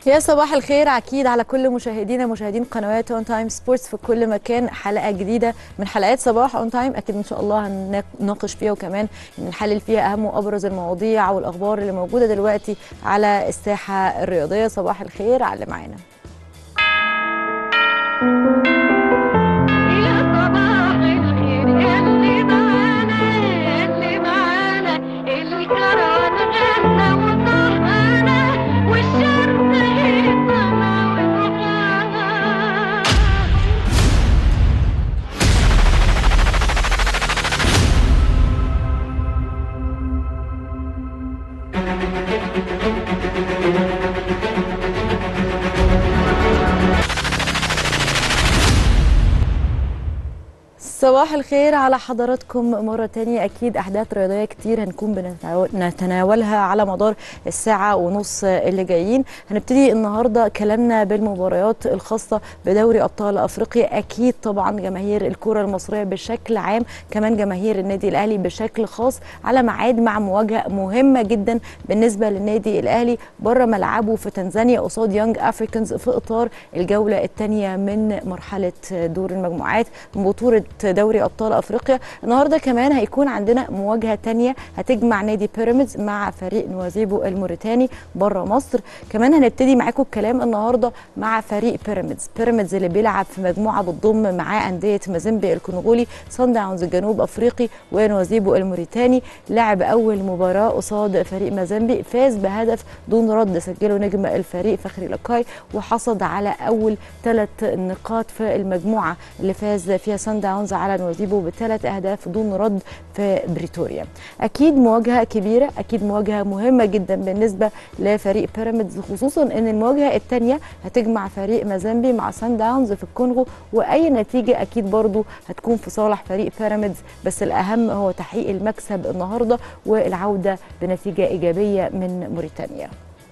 يا صباح الخير اكيد على كل مشاهدين قنوات اون تايم سبورتس في كل مكان. حلقه جديده من حلقات صباح اون تايم، اكيد ان شاء الله هنناقش فيها وكمان نحلل فيها اهم وابرز المواضيع والاخبار اللي موجوده دلوقتي على الساحه الرياضيه. صباح الخير على اللي معانا. صباح الخير على حضراتكم مرة تانية. أكيد أحداث رياضية كتير هنكون بنتناولها على مدار الساعة ونص اللي جايين. هنبتدي النهاردة كلامنا بالمباريات الخاصة بدوري أبطال أفريقيا. أكيد طبعا جماهير الكرة المصرية بشكل عام، كمان جماهير النادي الأهلي بشكل خاص، على ميعاد مع مواجهة مهمة جدا بالنسبة للنادي الأهلي بره ملعبه في تنزانيا قصاد يونج أفريكانز في إطار الجولة الثانية من مرحلة دور المجموعات من بطولة دوري ابطال افريقيا. النهارده كمان هيكون عندنا مواجهه ثانيه هتجمع نادي بيراميدز مع فريق نوازيبو الموريتاني بره مصر. كمان هنبتدي معاكم الكلام النهارده مع فريق بيراميدز اللي بيلعب في مجموعه بتضم معاه انديه مازيمبي الكونغولي، صن داونز الجنوب افريقي، ونوازيبو الموريتاني. لعب اول مباراه قصاد فريق مازيمبي، فاز بهدف دون رد سجله نجم الفريق فخري لقاي، وحصد على اول 3 نقاط في المجموعه اللي فاز فيها صن داونز على نوازيبو ب3 أهداف دون رد في بريتوريا. اكيد مواجهه كبيره، اكيد مواجهه مهمه جدا بالنسبه لفريق بيراميدز، خصوصا ان المواجهه الثانيه هتجمع فريق مازيمبي مع صن داونز في الكونغو، واي نتيجه اكيد برضو هتكون في صالح فريق بيراميدز، بس الاهم هو تحقيق المكسب النهارده والعوده بنتيجه ايجابيه من موريتانيا.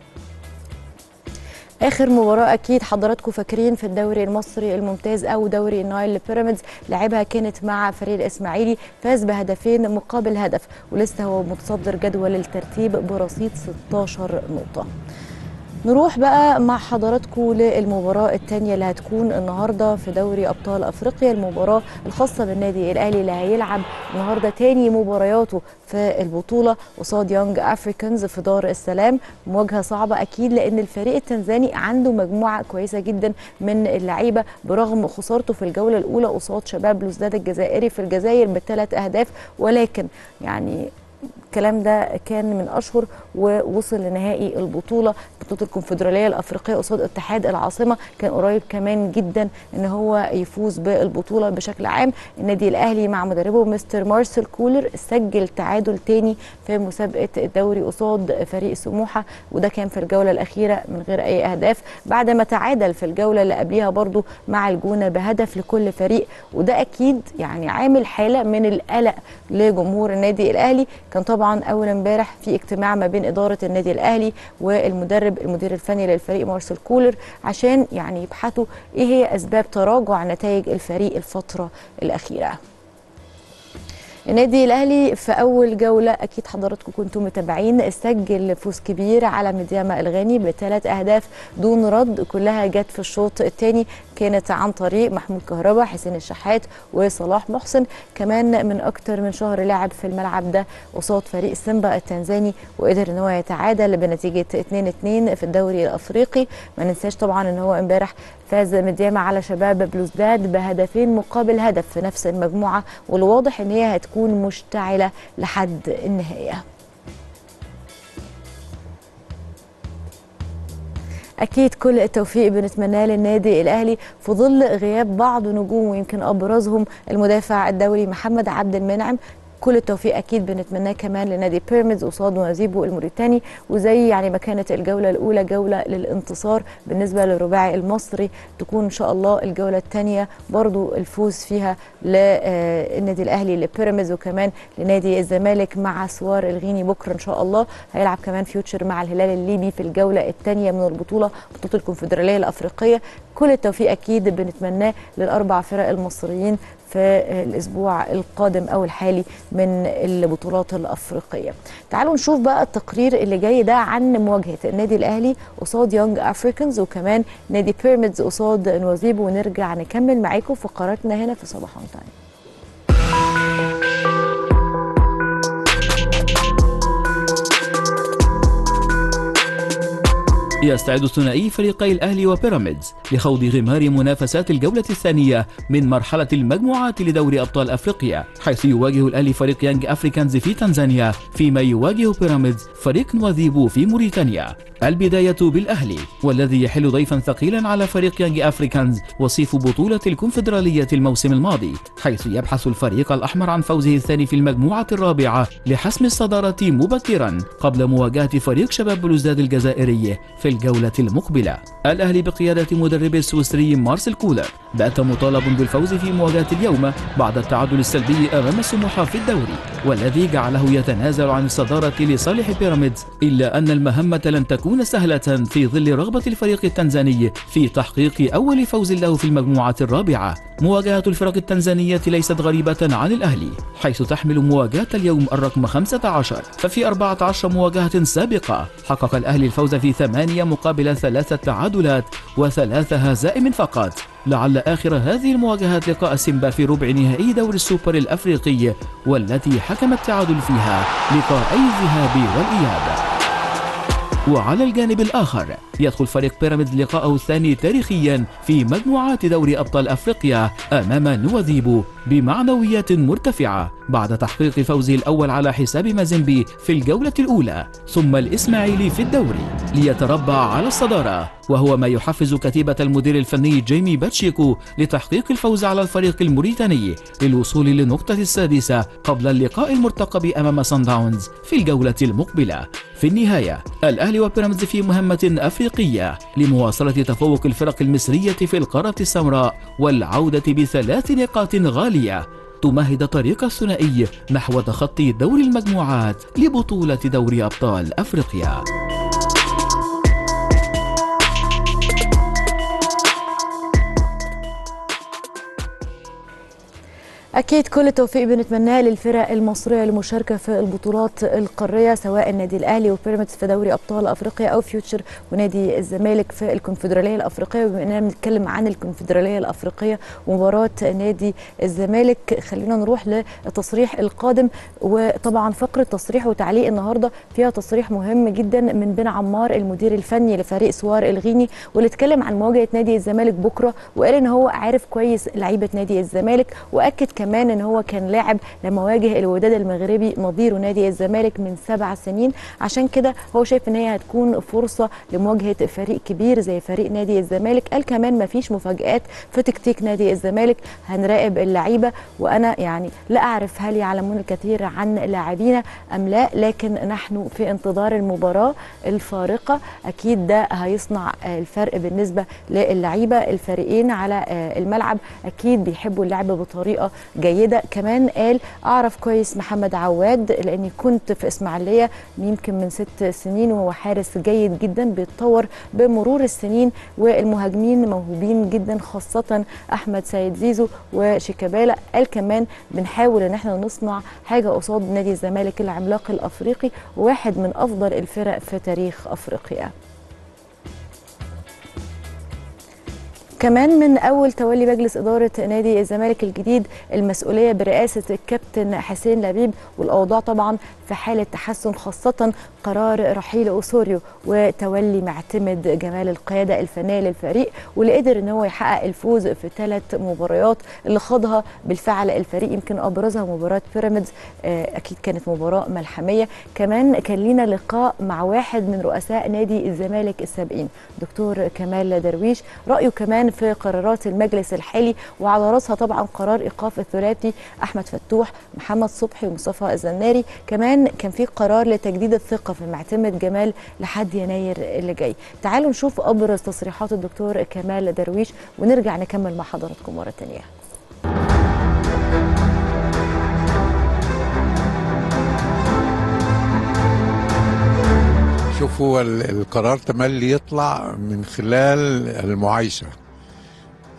اخر مباراه اكيد حضراتكم فاكرين في الدوري المصري الممتاز او دوري النايل لبيراميدز لعبها كانت مع فريق الاسماعيلي، فاز بهدفين مقابل هدف، ولسه هو متصدر جدول الترتيب برصيد 16 نقطه. نروح بقى مع حضراتكم للمباراة الثانية اللي هتكون النهاردة في دوري أبطال أفريقيا، المباراة الخاصة بالنادي الأهلي اللي هيلعب النهاردة تاني مبارياته في البطولة قصاد يونج أفريكانز في دار السلام. مواجهة صعبة أكيد لأن الفريق التنزاني عنده مجموعة كويسة جدا من اللعيبة برغم خسارته في الجولة الأولى قصاد شباب بلوزداد الجزائري في الجزائر ب3 أهداف، ولكن يعني الكلام ده كان من اشهر ووصل لنهائي بطوله الكونفدراليه الافريقيه قصاد اتحاد العاصمه، كان قريب كمان جدا ان هو يفوز بالبطوله بشكل عام. النادي الاهلي مع مدربه مستر مارسيل كولر سجل تعادل تاني في مسابقه الدوري قصاد فريق سموحه، وده كان في الجوله الاخيره من غير اي اهداف، بعد ما تعادل في الجوله اللي قبليها برضو مع الجونه بهدف لكل فريق، وده اكيد يعني عامل حاله من القلق لجمهور النادي الاهلي. كان طبعا اول امبارح في اجتماع ما بين اداره النادي الاهلي المدير الفني للفريق مارسيل كولر عشان يعني يبحثوا ايه هي اسباب تراجع نتائج الفريق الفتره الاخيره. النادي الاهلي في اول جوله اكيد حضراتكم كنتم متابعين سجل فوز كبير على ميدياما الغاني ب3 أهداف دون رد، كلها جت في الشوط الثاني، كانت عن طريق محمود كهربا، حسين الشحات، وصلاح محسن. كمان من اكتر من شهر لعب في الملعب ده قصاد فريق سيمبا التنزاني وقدر ان هو يتعادل بنتيجه 2-2 في الدوري الافريقي. ما ننساش طبعا ان هو امبارح فاز ميدياما على شباب بلوزداد بهدفين مقابل هدف في نفس المجموعه، والواضح ان هي هتكون مشتعله لحد النهايه. أكيد كل التوفيق بنتمناه للنادي الأهلي في ظل غياب بعض نجوم، ويمكن أبرزهم المدافع الدولي محمد عبد المنعم. كل التوفيق اكيد بنتمناه كمان لنادي بيراميدز قصاد نوازيبو الموريتاني، وزي يعني ما كانت الجوله الاولى جوله للانتصار بالنسبه للرباعي المصري، تكون ان شاء الله الجوله الثانيه برضو الفوز فيها للنادي الاهلي لبيراميدز، وكمان لنادي الزمالك مع سوار الغيني بكره ان شاء الله. هيلعب كمان فيوتشر مع الهلال الليبي في الجوله الثانيه من بطوله الكونفدراليه الافريقيه. كل التوفيق اكيد بنتمناه للاربع فرق المصريين في الأسبوع القادم أو الحالي من البطولات الأفريقية. تعالوا نشوف بقى التقرير اللي جاي ده عن مواجهة النادي الأهلي قصاد يونج أفريكانز وكمان نادي بيراميدز قصاد نواذيبو، ونرجع نكمل معاكم فقراتنا هنا في صباح أون تايم. يستعد الثنائي فريقي الأهلي وبيراميدز لخوض غمار منافسات الجولة الثانية من مرحلة المجموعات لدوري أبطال أفريقيا، حيث يواجه الأهلي فريق يانج أفريكانز في تنزانيا، فيما يواجه بيراميدز فريق نواذيبو في موريتانيا. البداية بالأهلي، والذي يحل ضيفا ثقيلا على فريق يانج أفريكانز وصيف بطولة الكونفدرالية الموسم الماضي، حيث يبحث الفريق الأحمر عن فوزه الثاني في المجموعة الرابعة لحسم الصدارة مبكرا قبل مواجهة فريق شباب بلوزداد الجزائري في الجولة المقبلة. الأهلي بقيادة مدرب السويسري مارسيل كولر بات مطالب بالفوز في مواجهة اليوم بعد التعادل السلبي أمام سموحة في الدوري، والذي جعله يتنازل عن الصدارة لصالح بيراميدز، إلا أن المهمة لن تكون سهلة في ظل رغبة الفريق التنزاني في تحقيق أول فوز له في المجموعة الرابعة. مواجهة الفرق التنزانية ليست غريبة عن الأهلي، حيث تحمل مواجهة اليوم الرقم 15، ففي 14 مواجهة سابقة حقق الأهلي الفوز في 8 مقابل 3 تعادلات و3 هزائم فقط، لعل آخر هذه المواجهات لقاء سيمبا في ربع نهائي دوري السوبر الأفريقي، والتي حكم التعادل فيها لقاءي الذهاب والإياب. وعلى الجانب الآخر يدخل فريق بيراميدز لقاءه الثاني تاريخيا في مجموعات دوري أبطال أفريقيا أمام نواذيبو بمعنويات مرتفعة بعد تحقيق فوزه الأول على حساب مازيمبي في الجولة الأولى، ثم الإسماعيلي في الدوري ليتربع على الصدارة، وهو ما يحفز كتيبة المدير الفني جيمي باتشيكو لتحقيق الفوز على الفريق الموريتاني للوصول للنقطة السادسة قبل اللقاء المرتقب أمام صن داونز في الجولة المقبلة. في النهاية الأهلي وبيراميدز في مهمة أفريقية لمواصلة تفوق الفرق المصرية في القارة السمراء والعودة ب3 نقاط غالية تمهد طريق الثنائي نحو تخطي دور المجموعات لبطولة دوري أبطال أفريقيا. أكيد كل التوفيق بنتمناه للفرق المصرية المشاركة في البطولات القارية، سواء النادي الأهلي وبيراميدز في دوري أبطال أفريقيا أو فيوتشر ونادي الزمالك في الكونفدرالية الأفريقية. وبما إننا بنتكلم عن الكونفدرالية الأفريقية ومباراة نادي الزمالك، خلينا نروح للتصريح القادم. وطبعا فقرة تصريح وتعليق النهاردة فيها تصريح مهم جدا من بن عمار المدير الفني لفريق سوار الغيني، واللي اتكلم عن مواجهة نادي الزمالك بكرة، وقال إن هو عارف كويس لعيبة نادي الزمالك، وأكد كمان ان هو كان لاعب لما واجه الوداد المغربي نظير نادي الزمالك من 7 سنين، عشان كده هو شايف ان هي هتكون فرصه لمواجهه فريق كبير زي فريق نادي الزمالك. قال كمان ما فيش مفاجآت في تكتيك نادي الزمالك، هنراقب اللعيبه، وانا يعني لا اعرف هل يعلمون الكثير عن لاعبينا ام لا، لكن نحن في انتظار المباراه الفارقه. اكيد ده هيصنع الفرق بالنسبه للعيبه. الفريقين على الملعب اكيد بيحبوا اللعب بطريقه جيدة. كمان قال أعرف كويس محمد عواد لأني كنت في إسماعيلية يمكن من 6 سنين، وهو حارس جيد جدا بيتطور بمرور السنين، والمهاجمين موهوبين جدا خاصة أحمد سيد زيزو وشيكابالا. قال كمان بنحاول إن احنا نصنع حاجة قصاد نادي الزمالك العملاق الأفريقي، وواحد من أفضل الفرق في تاريخ أفريقيا. كمان من أول تولي مجلس إدارة نادي الزمالك الجديد المسؤولية برئاسة الكابتن حسين لبيب، والأوضاع طبعا في حالة تحسن، خاصة قرار رحيل أوسوريو وتولي معتمد جمال القيادة الفنية للفريق، واللي قدر ان هو يحقق الفوز في 3 مباريات اللي خاضها بالفعل الفريق، يمكن أبرزها مباراة بيراميدز، أكيد كانت مباراة ملحمية. كمان كان لينا لقاء مع واحد من رؤساء نادي الزمالك السابقين دكتور كمال درويش، رأيه كمان في قرارات المجلس الحالي، وعلى راسها طبعا قرار ايقاف الثلاثي احمد فتوح محمد صبحي ومصطفى الزناري. كمان كان في قرار لتجديد الثقه في معتمد جمال لحد يناير اللي جاي. تعالوا نشوف ابرز تصريحات الدكتور كمال درويش ونرجع نكمل مع حضراتكم مره ثانيه. شوفوا القرار تملي يطلع من خلال المعايشة.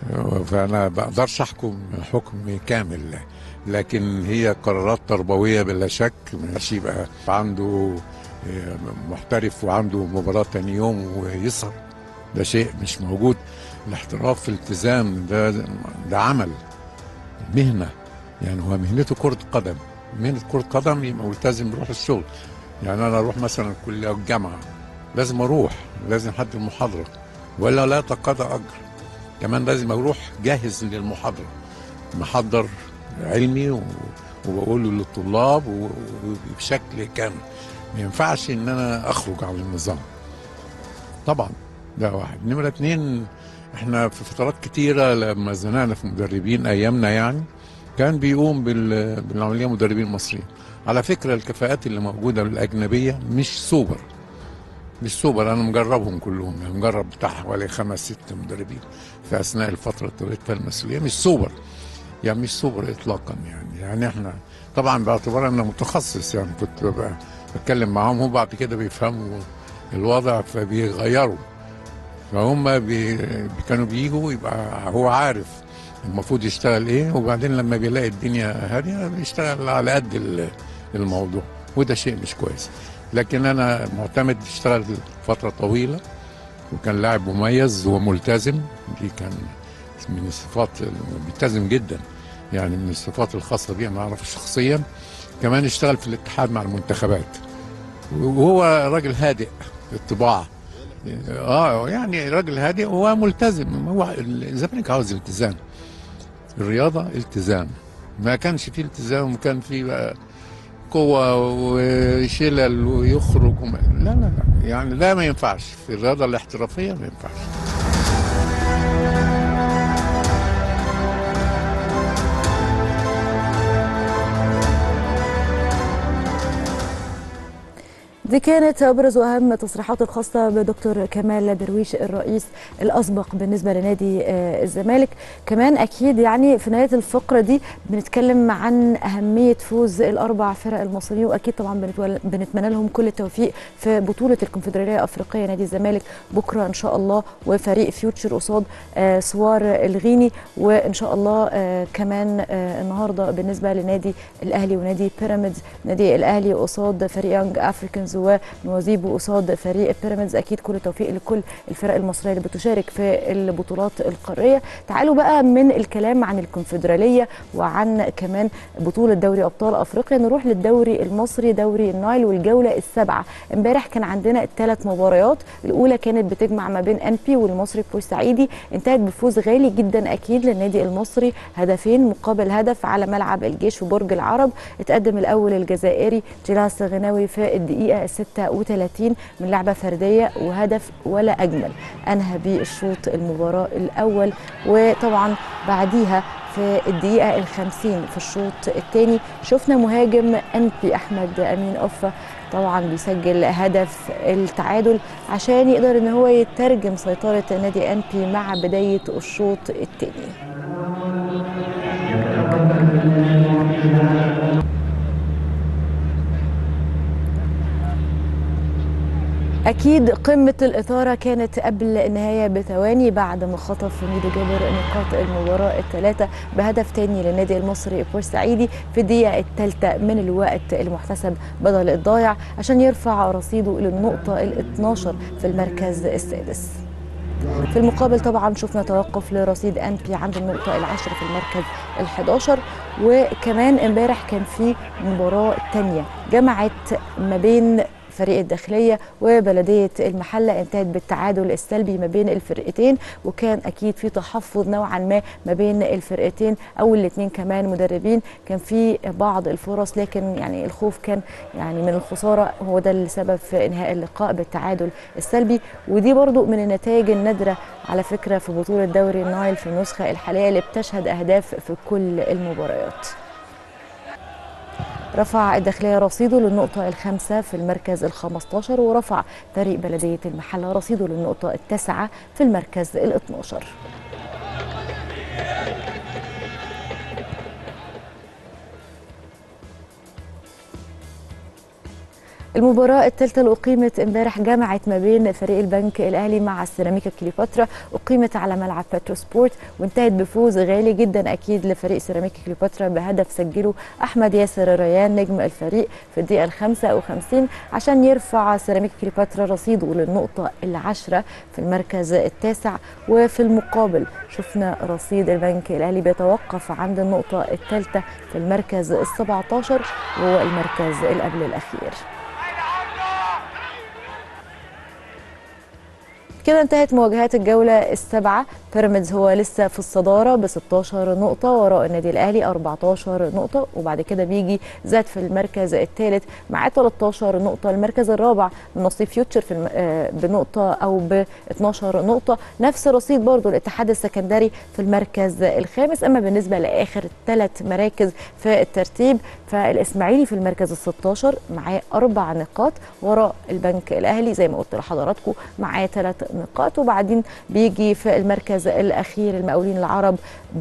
فأنا بقدرش أحكم حكم كامل، لكن هي قرارات تربوية بلا شك. مش يبقى عنده محترف وعنده مباراة تاني يوم ويسهر، ده شيء مش موجود. الاحتراف في الالتزام ده عمل، مهنة، يعني هو مهنته كرة قدم. مهنة كرة قدم يبقى ملتزم يروح الشغل. يعني أنا أروح مثلا الكلية أو الجامعة لازم أروح، لازم أحضر المحاضرة ولا لا يتقاضى أجر. كمان لازم أروح جاهز للمحاضرة، محضر علمي وبقوله للطلاب وبشكل كامل. ما ينفعش إن أنا أخرج عن النظام طبعا. ده واحد. نمرة 2، احنا في فترات كتيرة لما زنقنا في مدربين أيامنا يعني كان بيقوم بالعملية مدربين مصريين. على فكرة الكفاءات اللي موجودة الأجنبية مش سوبر، مش سوبر. أنا مجربهم كلهم، يعني مجرب بتاع حوالي 5 6 مدربين في أثناء الفترة اللي توليت فيها المسؤولية. مش سوبر، يعني مش سوبر إطلاقا. يعني احنا طبعا باعتبار أنا متخصص، يعني كنت بتكلم معاهم هم بعد كده بيفهموا الوضع فبيغيروا. فهم كانوا بيجوا يبقى هو عارف المفروض يشتغل ايه، وبعدين لما بيلاقي الدنيا هاديه بيشتغل على قد الموضوع، وده شيء مش كويس. لكن انا معتمد اشتغل فتره طويله، وكان لاعب مميز وملتزم. دي كان من الصفات، ملتزم جدا، يعني من الصفات الخاصه بيه انا اعرفه شخصيا. كمان اشتغل في الاتحاد مع المنتخبات، وهو راجل هادئ الطباع. يعني راجل هادئ وملتزم. هو الزمالك عاوز التزام، الرياضه التزام. ما كانش فيه التزام، وكان فيه بقى قوه وشلل ويخرج لا لا لا، يعني لا، ما ينفعش في الرياضه الاحترافيه، ما ينفعش. دي كانت ابرز واهم التصريحات الخاصه بدكتور كمال درويش الرئيس الاسبق بالنسبه لنادي الزمالك. كمان اكيد يعني في نهايه الفقره دي بنتكلم عن اهميه فوز الاربع فرق المصريين، واكيد طبعا بنتمنى لهم كل التوفيق في بطوله الكونفدراليه الافريقيه. نادي الزمالك بكره ان شاء الله، وفريق فيوتشر قصاد سوار الغيني، وان شاء الله كمان النهارده بالنسبه لنادي الاهلي ونادي بيراميدز. نادي الاهلي قصاد فريق يانج افريكانز ونوازيبو قصاد فريق بيراميدز. اكيد كل التوفيق لكل الفرق المصريه اللي بتشارك في البطولات القاريه. تعالوا بقى من الكلام عن الكونفدراليه وعن كمان بطوله دوري ابطال افريقيا نروح للدوري المصري، دوري النايل والجوله السابعه. امبارح كان عندنا 3 مباريات. الاولى كانت بتجمع ما بين انبي والمصري بورسعيدي، انتهت بفوز غالي جدا اكيد للنادي المصري، 2 مقابل هدف على ملعب الجيش في برج العرب. اتقدم الاول الجزائري جيلاس غناوي في الدقيقه 36 من لعبه فرديه وهدف ولا اجمل، انهى بالشوط المباراه الاول. وطبعا بعديها في الدقيقه 50 في الشوط الثاني شفنا مهاجم انبي احمد امين اوفا طبعا بيسجل هدف التعادل عشان يقدر ان هو يترجم سيطره نادي انبي مع بدايه الشوط الثاني. أكيد قمة الإثارة كانت قبل النهاية بثواني بعد ما خطف ميدو جابر نقاط المباراة الثلاثة بهدف تاني للنادي المصري بورسعيدي في الدقيقة الثالثة من الوقت المحتسب بدل الضايع عشان يرفع رصيده للنقطة ال12 في المركز السادس. في المقابل طبعا شفنا توقف لرصيد انبي عند النقطة ال10 في المركز ال11. وكمان امبارح كان في مباراة تانية جمعت ما بين فريق الداخلية وبلدية المحلة، انتهت بالتعادل السلبي ما بين الفرقتين، وكان أكيد في تحفظ نوعا ما بين الفرقتين أو الاثنين كمان مدربين. كان في بعض الفرص لكن يعني الخوف كان يعني من الخسارة هو ده السبب في إنهاء اللقاء بالتعادل السلبي. ودي برضو من النتائج النادرة على فكرة في بطولة دوري النايل في النسخة الحالية اللي بتشهد أهداف في كل المباريات. رفع الداخلية رصيده للنقطة ال5 في المركز ال15، ورفع فريق بلدية المحلة رصيده للنقطة ال9 في المركز ال12. المباراة الثالثة اللي أقيمت امبارح جمعت ما بين فريق البنك الأهلي مع السيراميكا كليوباترا، أقيمت على ملعب بترو سبورت وانتهت بفوز غالي جدا أكيد لفريق سيراميكا كليوباترا بهدف سجله أحمد ياسر ريان نجم الفريق في الدقيقة 55 عشان يرفع سيراميكا كليوباترا رصيده للنقطة العاشرة في المركز التاسع. وفي المقابل شفنا رصيد البنك الأهلي بيتوقف عند النقطة الثالثة في المركز ال17 وهو المركز اللي قبل الأخير. كده انتهت مواجهات الجولة السابعة. بيراميدز هو لسه في الصدارة ب 16 نقطة وراء النادي الأهلي 14 نقطة، وبعد كده بيجي زاد في المركز الثالث مع 13 نقطة. المركز الرابع نصيب فيوتشر بنقطة أو ب 12 نقطة، نفس رصيد برضو الاتحاد السكندري في المركز الخامس. أما بالنسبة لآخر 3 مراكز في الترتيب فالإسماعيلي في المركز ال 16 معاه 4 نقاط وراء البنك الأهلي زي ما قلت لحضراتكم معاه 3 نقاط، وبعدين بيجي في المركز الأخير المقاولين العرب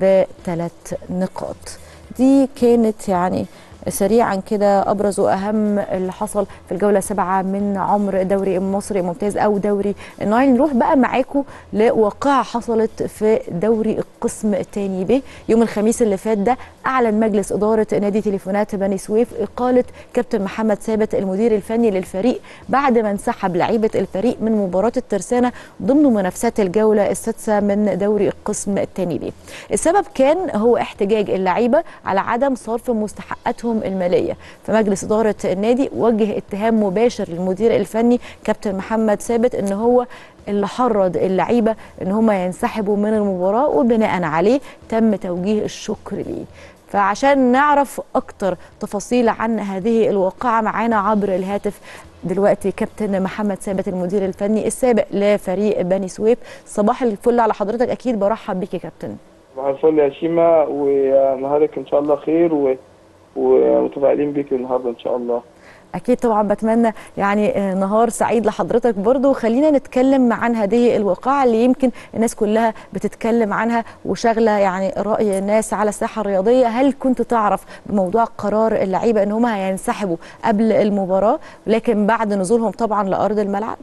ب3 نقاط. دي كانت يعني سريعا كده ابرز واهم اللي حصل في الجوله 7 من عمر دوري مصر ممتاز او دوري النايل. نروح بقى معاكم لواقعه حصلت في دوري القسم الثاني ب. يوم الخميس اللي فات ده اعلن مجلس اداره نادي تليفونات بني سويف اقاله كابتن محمد ثابت المدير الفني للفريق بعد ما انسحب لعيبه الفريق من مباراه الترسانه ضمن منافسات الجوله السادسه من دوري القسم الثاني ب. السبب كان هو احتجاج اللعيبه على عدم صرف مستحقاتهم الماليه، فمجلس اداره النادي وجه اتهام مباشر للمدير الفني كابتن محمد ثابت ان هو اللي حرض اللعيبه ان هم ينسحبوا من المباراه، وبناء عليه تم توجيه الشكر ليه. فعشان نعرف اكتر تفاصيل عن هذه الواقعه معانا عبر الهاتف دلوقتي كابتن محمد ثابت المدير الفني السابق لفريق بني سويف. صباح الفل على حضرتك، اكيد برحب بيك يا كابتن. صباح الفل يا شيما، ونهارك ان شاء الله خير ومتفائلين بيك النهارده ان شاء الله. اكيد طبعا بتمنى يعني نهار سعيد لحضرتك برضو. خلينا نتكلم عن هذه الواقعه اللي يمكن الناس كلها بتتكلم عنها وشغله يعني راي الناس على الساحه الرياضيه. هل كنت تعرف بموضوع قرار اللعيبه ان هم هينسحبوا قبل المباراه لكن بعد نزولهم طبعا لارض الملعب؟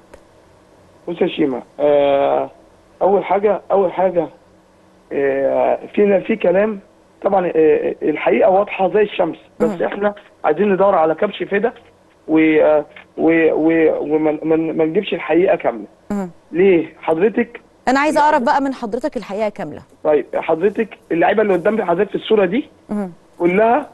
بص يا شيما، اول حاجه في كلام طبعا، الحقيقه واضحه زي الشمس، بس احنا عايزين ندور على كبش فدا وما نجيبش الحقيقه كامله. ليه حضرتك؟ انا عايز اعرف بقى من حضرتك الحقيقه كامله. طيب حضرتك اللعيبه اللي قدام حضرتك في الصوره دي كلها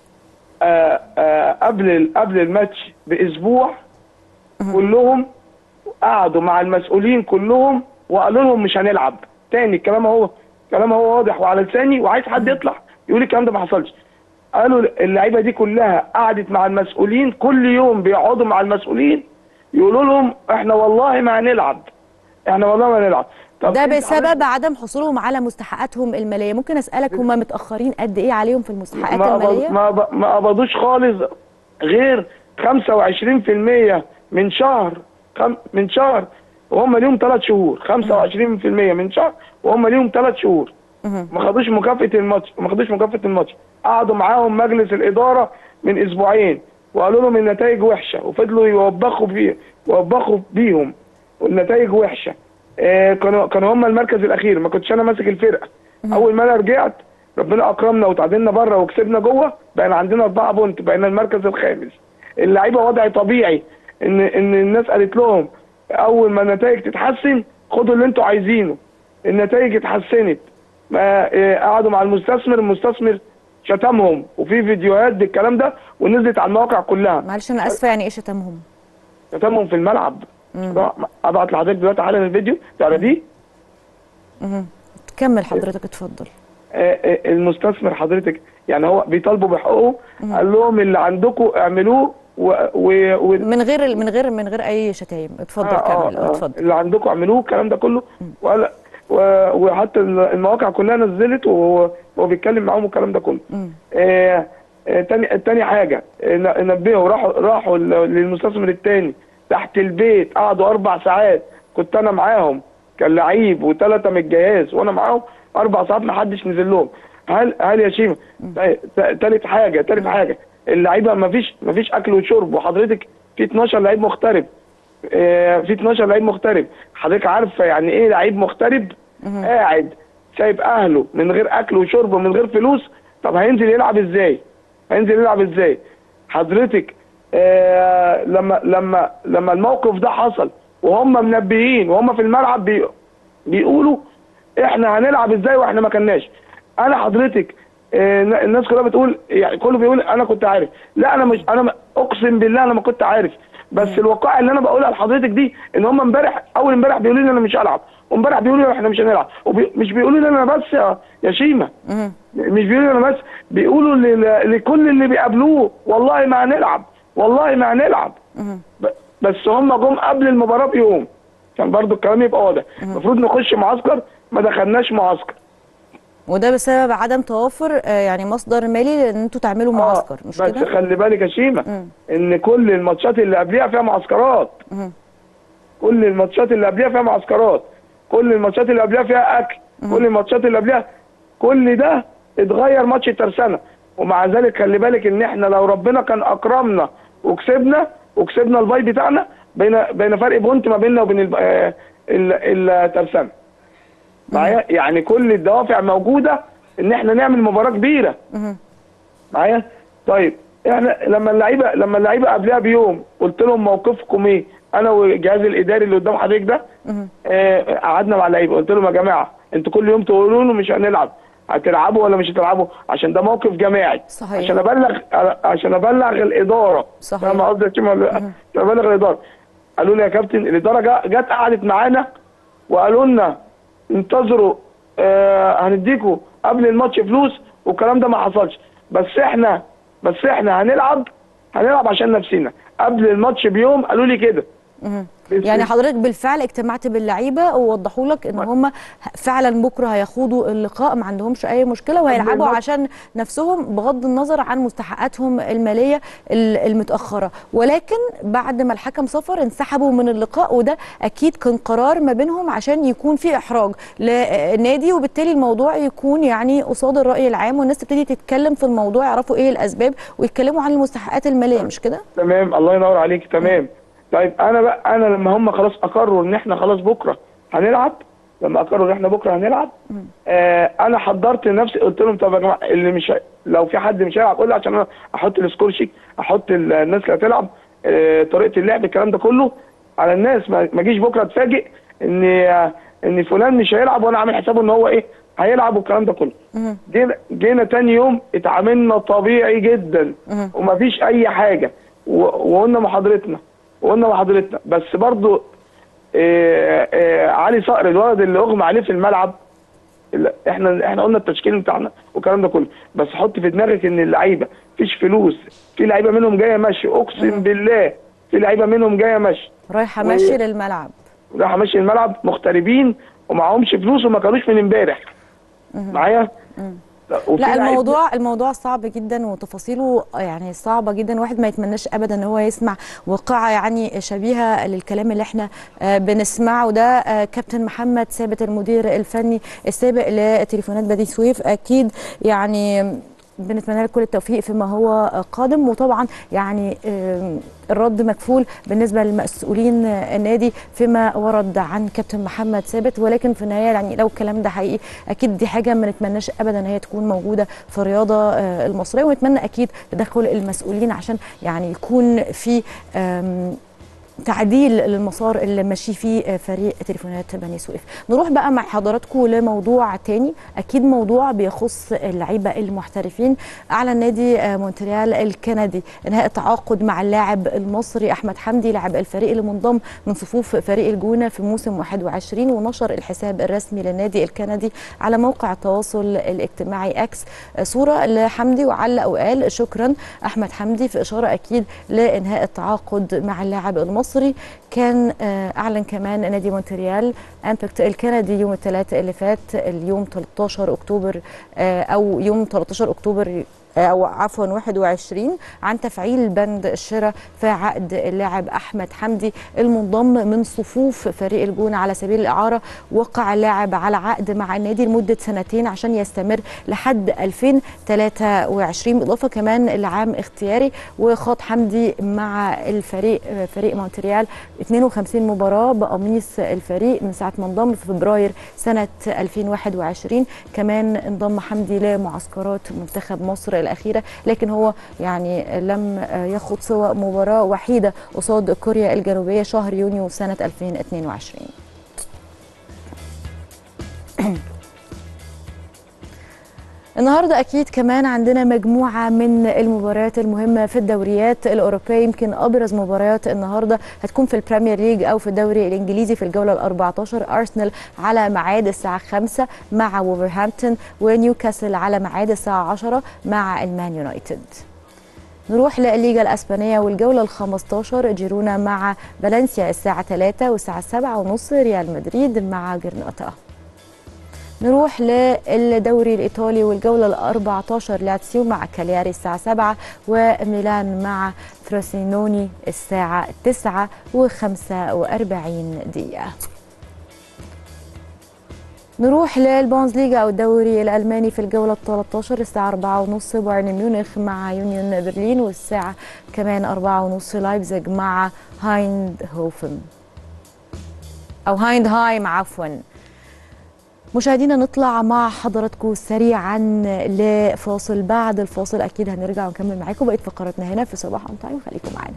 قبل الماتش باسبوع كلهم قعدوا مع المسؤولين كلهم وقالوا لهم مش هنلعب تاني. الكلام هو واضح وعلى لساني، وعايز حد يطلع يقول الكلام ده ما حصلش. قالوا اللعيبه دي كلها قعدت مع المسؤولين، كل يوم بيقعدوا مع المسؤولين يقولوا لهم احنا والله ما هنلعب، طب ده بسبب عدم حصولهم على مستحقاتهم الماليه. ممكن اسالك هم متاخرين قد ايه عليهم في المستحقات الماليه؟ ما قبضوش خالص غير 25% من شهر وهم ليهم 3 شهور. 25% من شهر وهم ليهم 3 شهور. ما خدوش مكافأة الماتش. قعدوا معاهم مجلس الإدارة من أسبوعين وقالوا لهم النتائج وحشة، وفضلوا يوبخوا بيهم والنتائج وحشة. كانوا هم المركز الأخير، ما كنتش أنا ماسك الفرقة. أول ما أنا رجعت ربنا أكرمنا وتعادلنا بره وكسبنا جوه، بقينا عندنا 4 بونت، بقينا المركز الخامس. اللعيبة وضع طبيعي إن الناس قالت لهم أول ما النتائج تتحسن خدوا اللي أنتوا عايزينه. النتائج اتحسنت، قعدوا مع المستثمر شتمهم، وفي فيديوهات بالكلام ده ونزلت على المواقع كلها. معلش انا اسفه، يعني ايه شتمهم؟ شتمهم في الملعب. ابعت لحضرتك دلوقتي حالا الفيديو تعرفيه. كمل حضرتك اتفضل. المستثمر حضرتك يعني هو بيطالبوا بحقوقه، قال لهم اللي عندكم اعملوه من غير اي شتايم. اتفضل كمل. اتفضل. اللي عندكم اعملوه الكلام ده كله. وحتى المواقع كلها نزلت وهو بيتكلم معاهم والكلام ده كله. تاني حاجه نبهوا، راحوا للمستثمر الثاني تحت البيت، قعدوا 4 ساعات. كنت انا معاهم كلاعب و3 من الجهاز وانا معاهم 4 ساعات ما حدش نزل لهم. هل يا شيماء تالت حاجه اللعيبه ما فيش اكل وشرب، وحضرتك في 12 لعيب مغترب. في 12 لعيب مغترب. حضرتك عارفه يعني ايه لعيب مغترب؟ قاعد سايب اهله من غير اكل وشرب ومن غير فلوس. طب هينزل يلعب ازاي؟ حضرتك لما الموقف ده حصل وهم منبهين وهم في الملعب بيقولوا احنا هنلعب ازاي واحنا ما كناش. انا حضرتك الناس كلها بتقول، يعني كله بيقول انا كنت عارف. لا انا مش، انا اقسم بالله انا ما كنت عارف. بس الواقع اللي انا بقولها لحضرتك دي ان هم اول امبارح بيقولوا لي انا مش هلعب، وامبارح بيقولوا لي احنا مش هنلعب، مش بيقولوا لي انا بس يا شيماء، مش بيقولوا لي انا بس، بيقولوا لكل اللي بيقابلوه والله ما هنلعب، والله ما هنلعب. بس هم جم قبل المباراه بيوم عشان برضو الكلام يبقى واضح. المفروض نخش معسكر، ما دخلناش معسكر، وده بسبب عدم توافر يعني مصدر مالي لان انتوا تعملوا معسكر، مش كده؟ بس خلي بالك يا شيماء ان كل الماتشات اللي قبليها فيها معسكرات. كل الماتشات اللي قبليها فيها معسكرات، كل الماتشات اللي قبليها فيها اكل، كل الماتشات اللي قبليها، كل ده اتغير ماتش الترسانة. ومع ذلك خلي بالك ان احنا لو ربنا كان اكرمنا وكسبنا الباي بتاعنا، بين فرق بونت ما بيننا وبين الترسانة. معايا؟ يعني كل الدوافع موجوده ان احنا نعمل مباراه كبيره. معايا؟ طيب احنا لما اللعيبه قبلها بيوم قلت لهم موقفكم ايه؟ انا والجهاز الاداري اللي قدام حضرتك ده، قعدنا مع اللعيبه قلت لهم يا جماعه انتوا كل يوم تقولوا له مش هنلعب، هتلعبوا ولا مش هتلعبوا؟ عشان ده موقف جماعي. صحيح. عشان ابلغ الاداره. صحيح. فاهم قصدي يا شيماء؟ عشان ابلغ الاداره. قالوا لي يا كابتن الاداره جت قعدت معانا وقالوا لنا انتظروا هنديكوا قبل الماتش فلوس، والكلام ده ما حصلش. بس احنا هنلعب عشان نفسنا. قبل الماتش بيوم قالوا لي كده. يعني حضرتك بالفعل اجتمعت باللعيبه ووضحوا لك ان هم فعلا بكره هيخوضوا اللقاء، ما عندهمش اي مشكله وهيلعبوا عشان نفسهم بغض النظر عن مستحقاتهم الماليه المتاخره، ولكن بعد ما الحكم صفر انسحبوا من اللقاء، وده اكيد كان قرار ما بينهم عشان يكون في احراج للنادي، وبالتالي الموضوع يكون يعني قصاد الراي العام والناس تبتدي تتكلم في الموضوع، يعرفوا ايه الاسباب ويتكلموا عن المستحقات الماليه، مش كده؟ تمام، الله ينور عليك. تمام. طيب انا لما هم خلاص اقروا ان احنا خلاص بكره هنلعب، انا حضرت نفسي قلت لهم طب يا جماعه اللي مش لو في حد مش هيلعب قول لي عشان انا احط السكور شيك، احط الناس اللي هتلعب طريقه اللعب الكلام ده كله على الناس، ما اجيش بكره اتفاجئ ان فلان مش هيلعب وانا عامل حسابه ان هو ايه هيلعب والكلام ده كله. جينا تاني يوم اتعاملنا طبيعي جدا ومفيش اي حاجه، وقلنا محاضرتنا بس برضو علي صقر الولد اللي اغمى عليه في الملعب، احنا قلنا التشكيل بتاعنا والكلام ده كله، بس حط في دماغك ان اللعيبه مفيش فلوس، في لعيبه منهم جايه ماشي، اقسم بالله في لعيبه منهم جايه ماشي رايحه ماشي للملعب، مغتربين ومعهمش فلوس وما كانوش من امبارح. معايا؟ لا الموضوع صعب جدا وتفاصيله يعني صعبه جدا، واحد ما يتمناش ابدا ان هو يسمع واقعه يعني شبيهه للكلام اللي احنا بنسمعه ده. كابتن محمد ثابت المدير الفني السابق لتليفونات بني سويف، اكيد يعني بنتمنى له كل التوفيق فيما هو قادم، وطبعا يعني الرد مكفول بالنسبه للمسؤولين النادي فيما ورد عن كابتن محمد ثابت، ولكن في النهايه يعني لو الكلام ده حقيقي اكيد دي حاجه ما نتمناش ابدا ان هي تكون موجوده في الرياضه المصريه، ونتمنى اكيد تدخل المسؤولين عشان يعني يكون في تعديل للمسار اللي ماشي فيه فريق تليفونات بني سويف. نروح بقى مع حضراتكم لموضوع تاني، اكيد موضوع بيخص اللعيبه المحترفين. اعلن نادي مونتريال الكندي انهاء التعاقد مع اللاعب المصري احمد حمدي لاعب الفريق اللي منضم من صفوف فريق الجونه في موسم 21، ونشر الحساب الرسمي للنادي الكندي على موقع التواصل الاجتماعي اكس صوره لحمدي، وعلق وقال شكرا احمد حمدي، في اشاره اكيد لانهاء التعاقد مع اللاعب المصري. كان اعلن كمان نادي مونتريال امباكت الكندي يوم الثلاثاء اللي فات اليوم 13 اكتوبر او يوم 13 اكتوبر أو عفوا 21 عن تفعيل بند الشراء في عقد اللاعب أحمد حمدي المنضم من صفوف فريق الجونة على سبيل الإعارة. وقع اللاعب على عقد مع النادي لمدة سنتين عشان يستمر لحد 2023، إضافة كمان لعام اختياري. وخاض حمدي مع فريق مونتريال 52 مباراة بقميص الفريق من ساعة ما انضم في فبراير سنة 2021. كمان انضم حمدي لمعسكرات منتخب مصر الأخيرة، لكن هو يعني لم يخوض سوى مباراة وحيدة قصاد كوريا الجنوبية شهر يونيو سنة 2022. النهارده اكيد كمان عندنا مجموعه من المباريات المهمه في الدوريات الاوروبيه. يمكن ابرز مباريات النهارده هتكون في البريمير ليج او في الدوري الانجليزي في الجوله ال14. ارسنال على ميعاد الساعه 5 مع وولفرهامبتون، ونيوكاسل على ميعاد الساعه 10 مع المان يونايتد. نروح للليغا الاسبانيه والجوله ال15. جيرونا مع فالنسيا الساعه 3 والساعه 7:30 ريال مدريد مع جرناطه. نروح للدوري الإيطالي والجولة ال14. لاتسيو مع كالياري الساعة 7 وميلان مع فروسينوني الساعة 9:45. نروح للبوندسليغا أو الدوري الألماني في الجولة ال13 الساعة 4:30 بايرن ميونخ مع يونيون برلين، والساعة كمان 4:30 لايبزيج مع هايندهوفن أو هايندهايم عفوا. مشاهدينا نطلع مع حضراتكم سريعا لفاصل، بعد الفاصل اكيد هنرجع ونكمل معاكم بقيه فقراتنا هنا في صباح اون تايم. خليكم معانا.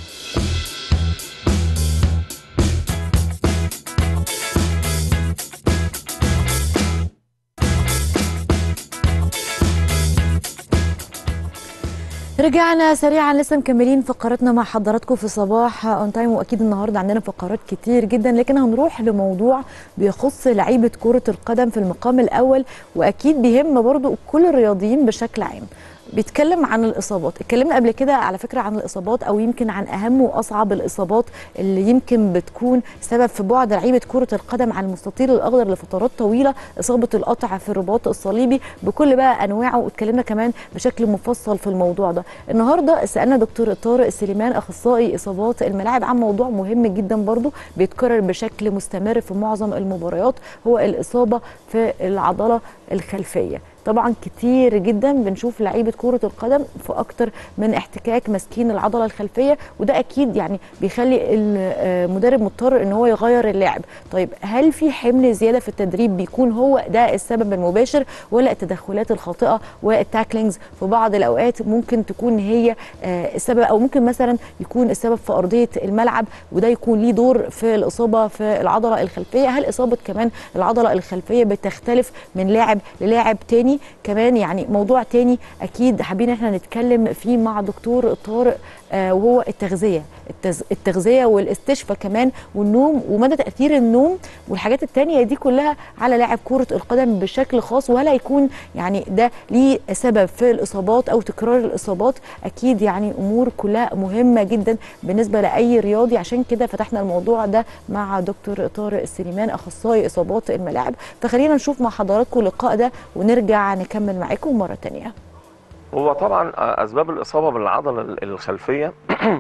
رجعنا سريعا، لسه مكملين فقراتنا مع حضراتكم في صباح اون تايم، واكيد النهارده عندنا فقرات كتير جدا، لكن هنروح لموضوع بيخص لعيبه كره القدم في المقام الاول، واكيد بيهم برضو كل الرياضيين بشكل عام. بيتكلم عن الاصابات. اتكلمنا قبل كده على فكره عن الاصابات، او يمكن عن اهم واصعب الاصابات اللي يمكن بتكون سبب في بعد لعيبه كره القدم عن المستطيل الاخضر لفترات طويله، اصابه القطع في الرباط الصليبي بكل بقى انواعه، واتكلمنا كمان بشكل مفصل في الموضوع ده. النهارده سالنا دكتور طارق سليمان اخصائي اصابات الملاعب عن موضوع مهم جدا برضو بيتكرر بشكل مستمر في معظم المباريات، هو الاصابه في العضله الخلفيه. طبعا كتير جدا بنشوف لعيبه كره القدم في اكتر من احتكاك ماسكين العضله الخلفيه، وده اكيد يعني بيخلي المدرب مضطر ان هو يغير اللاعب. طيب هل في حمل زياده في التدريب بيكون هو ده السبب المباشر، ولا التدخلات الخاطئه والتاكلينجز في بعض الاوقات ممكن تكون هي السبب، او ممكن مثلا يكون السبب في ارضيه الملعب وده يكون ليه دور في الاصابه في العضله الخلفيه؟ هل اصابه كمان العضله الخلفيه بتختلف من لاعب للاعب تاني؟ كمان يعني موضوع تاني اكيد حابين احنا نتكلم فيه مع دكتور طارق، وهو التغذيه والاستشفاء كمان والنوم ومدى تاثير النوم والحاجات التانيه دي كلها على لاعب كره القدم بشكل خاص، وهل هيكون يعني ده ليه سبب في الاصابات او تكرار الاصابات؟ اكيد يعني امور كلها مهمه جدا بالنسبه لاي رياضي، عشان كده فتحنا الموضوع ده مع دكتور طارق سليمان اخصائي اصابات الملاعب. فخلينا نشوف مع حضراتكم اللقاء ده ونرجع نكمل معاكم مره ثانيه. هو طبعا اسباب الاصابه بالعضله الخلفيه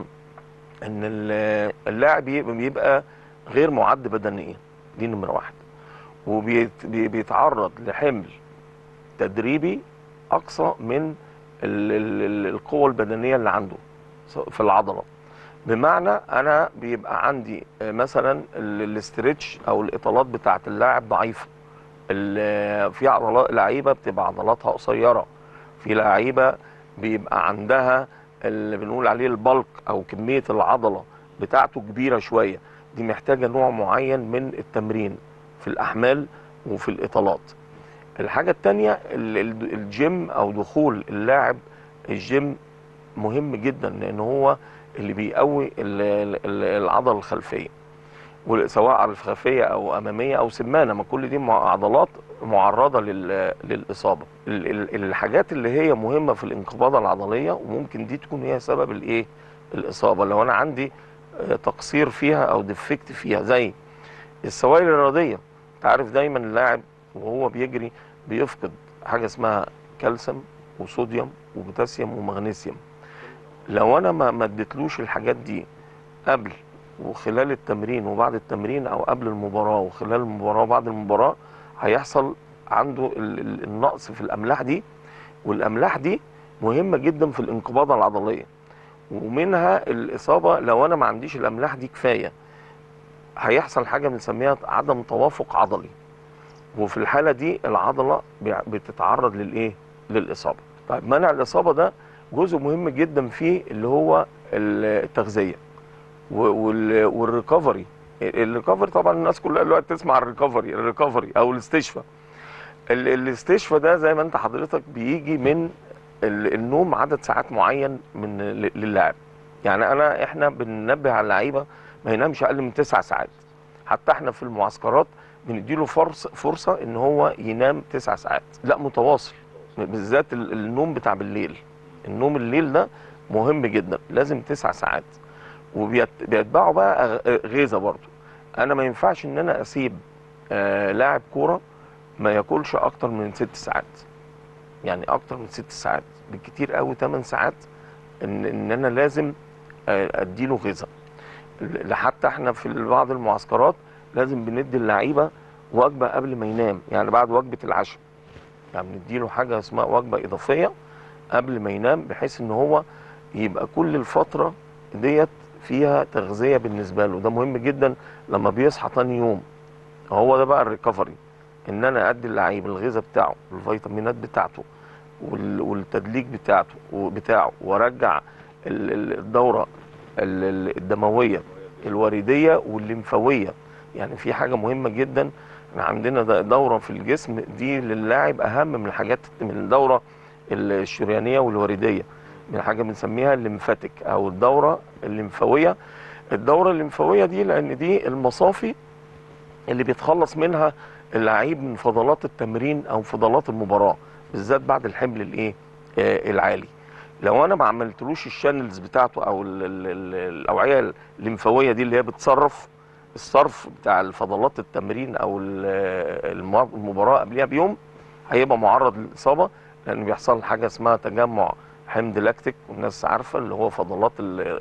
ان اللاعب بيبقى غير معد بدنيا، دي نمره واحد، وبيتعرض لحمل تدريبي اقصى من القوه البدنيه اللي عنده في العضله. بمعنى انا بيبقى عندي مثلا الاسترتش او الاطالات بتاعه اللاعب ضعيفه، في عضلات لعيبه بتبقى عضلاتها قصيره، في لعيبه بيبقى عندها اللي بنقول عليه البلك او كميه العضله بتاعته كبيره شويه، دي محتاجه نوع معين من التمرين في الاحمال وفي الاطالات. الحاجه الثانيه الجيم او دخول اللاعب الجيم مهم جدا، لان هو اللي بيقوي العضله الخلفيه، سواء على الخلفيه او اماميه او سمانه، ما كل دي عضلات معرضه للاصابه. الحاجات اللي هي مهمه في الانقباضه العضليه وممكن دي تكون هي سبب الايه الاصابه لو انا عندي تقصير فيها او ديفكت فيها، زي السوائل الرياضيه. انت عارف دايما اللاعب وهو بيجري بيفقد حاجه اسمها كالسيوم وصوديوم وبوتاسيوم ومغنيسيوم. لو انا ما اديتلوش الحاجات دي قبل وخلال التمرين وبعد التمرين، او قبل المباراه وخلال المباراه وبعد المباراه، هيحصل عنده النقص في الاملاح دي. والاملاح دي مهمه جدا في الانقباضه العضليه، ومنها الاصابه. لو انا ما عنديش الاملاح دي كفايه هيحصل حاجه بنسميها عدم توافق عضلي، وفي الحاله دي العضله بتتعرض للاصابه. طيب منع الاصابه ده جزء مهم جدا فيه اللي هو التغذيه والريكفري. الريكفري طبعا الناس كلها دلوقتي تسمع الريكفري او الاستشفاء. الاستشفاء ده زي ما انت حضرتك بيجي من النوم عدد ساعات معين للاعب. يعني احنا بننبه على اللعيبه ما ينامش اقل من 9 ساعات. حتى احنا في المعسكرات بنديله فرصه ان هو ينام 9 ساعات لا متواصل، بالذات النوم بتاع بالليل. النوم الليل ده مهم جدا، لازم 9 ساعات. وبيتبعوا بقى غذاء برضه. انا ما ينفعش ان انا اسيب لاعب كوره ما ياكلش اكتر من 6 ساعات. يعني اكتر من 6 ساعات بالكتير قوي 8 ساعات ان انا لازم اديله غذاء. حتى احنا في بعض المعسكرات لازم بندي اللعيبه وجبه قبل ما ينام، يعني بعد وجبه العشاء، يعني بنديله حاجه اسمها وجبه اضافيه قبل ما ينام، بحيث ان هو يبقى كل الفتره ديت فيها تغذيه بالنسبه له. ده مهم جدا لما بيصحى تاني يوم. هو ده بقى الريكفري، ان انا ادي اللعيب الغذاء بتاعه، الفيتامينات بتاعته والتدليك بتاعه، وارجع الدوره الدمويه الورديه والليمفاويه. يعني في حاجه مهمه جدا، احنا عندنا دوره في الجسم دي للاعب اهم من الحاجات، من الدوره الشريانيه والورديه، من حاجه بنسميها الليمفاتيك او الدوره الليمفاويه. الدوره الليمفاويه دي لان دي المصافي اللي بيتخلص منها اللعيب من فضلات التمرين او فضلات المباراه، بالذات بعد الحمل العالي. لو انا ما عملتلوش الشانلز بتاعته او الاوعيه الليمفاويه دي اللي هي بتصرف الصرف بتاع الفضلات التمرين او المباراه قبلها بيوم، هيبقى معرض للاصابه، لان بيحصل حاجه اسمها تجمع حمض لاكتيك، والناس عارفه اللي هو فضلات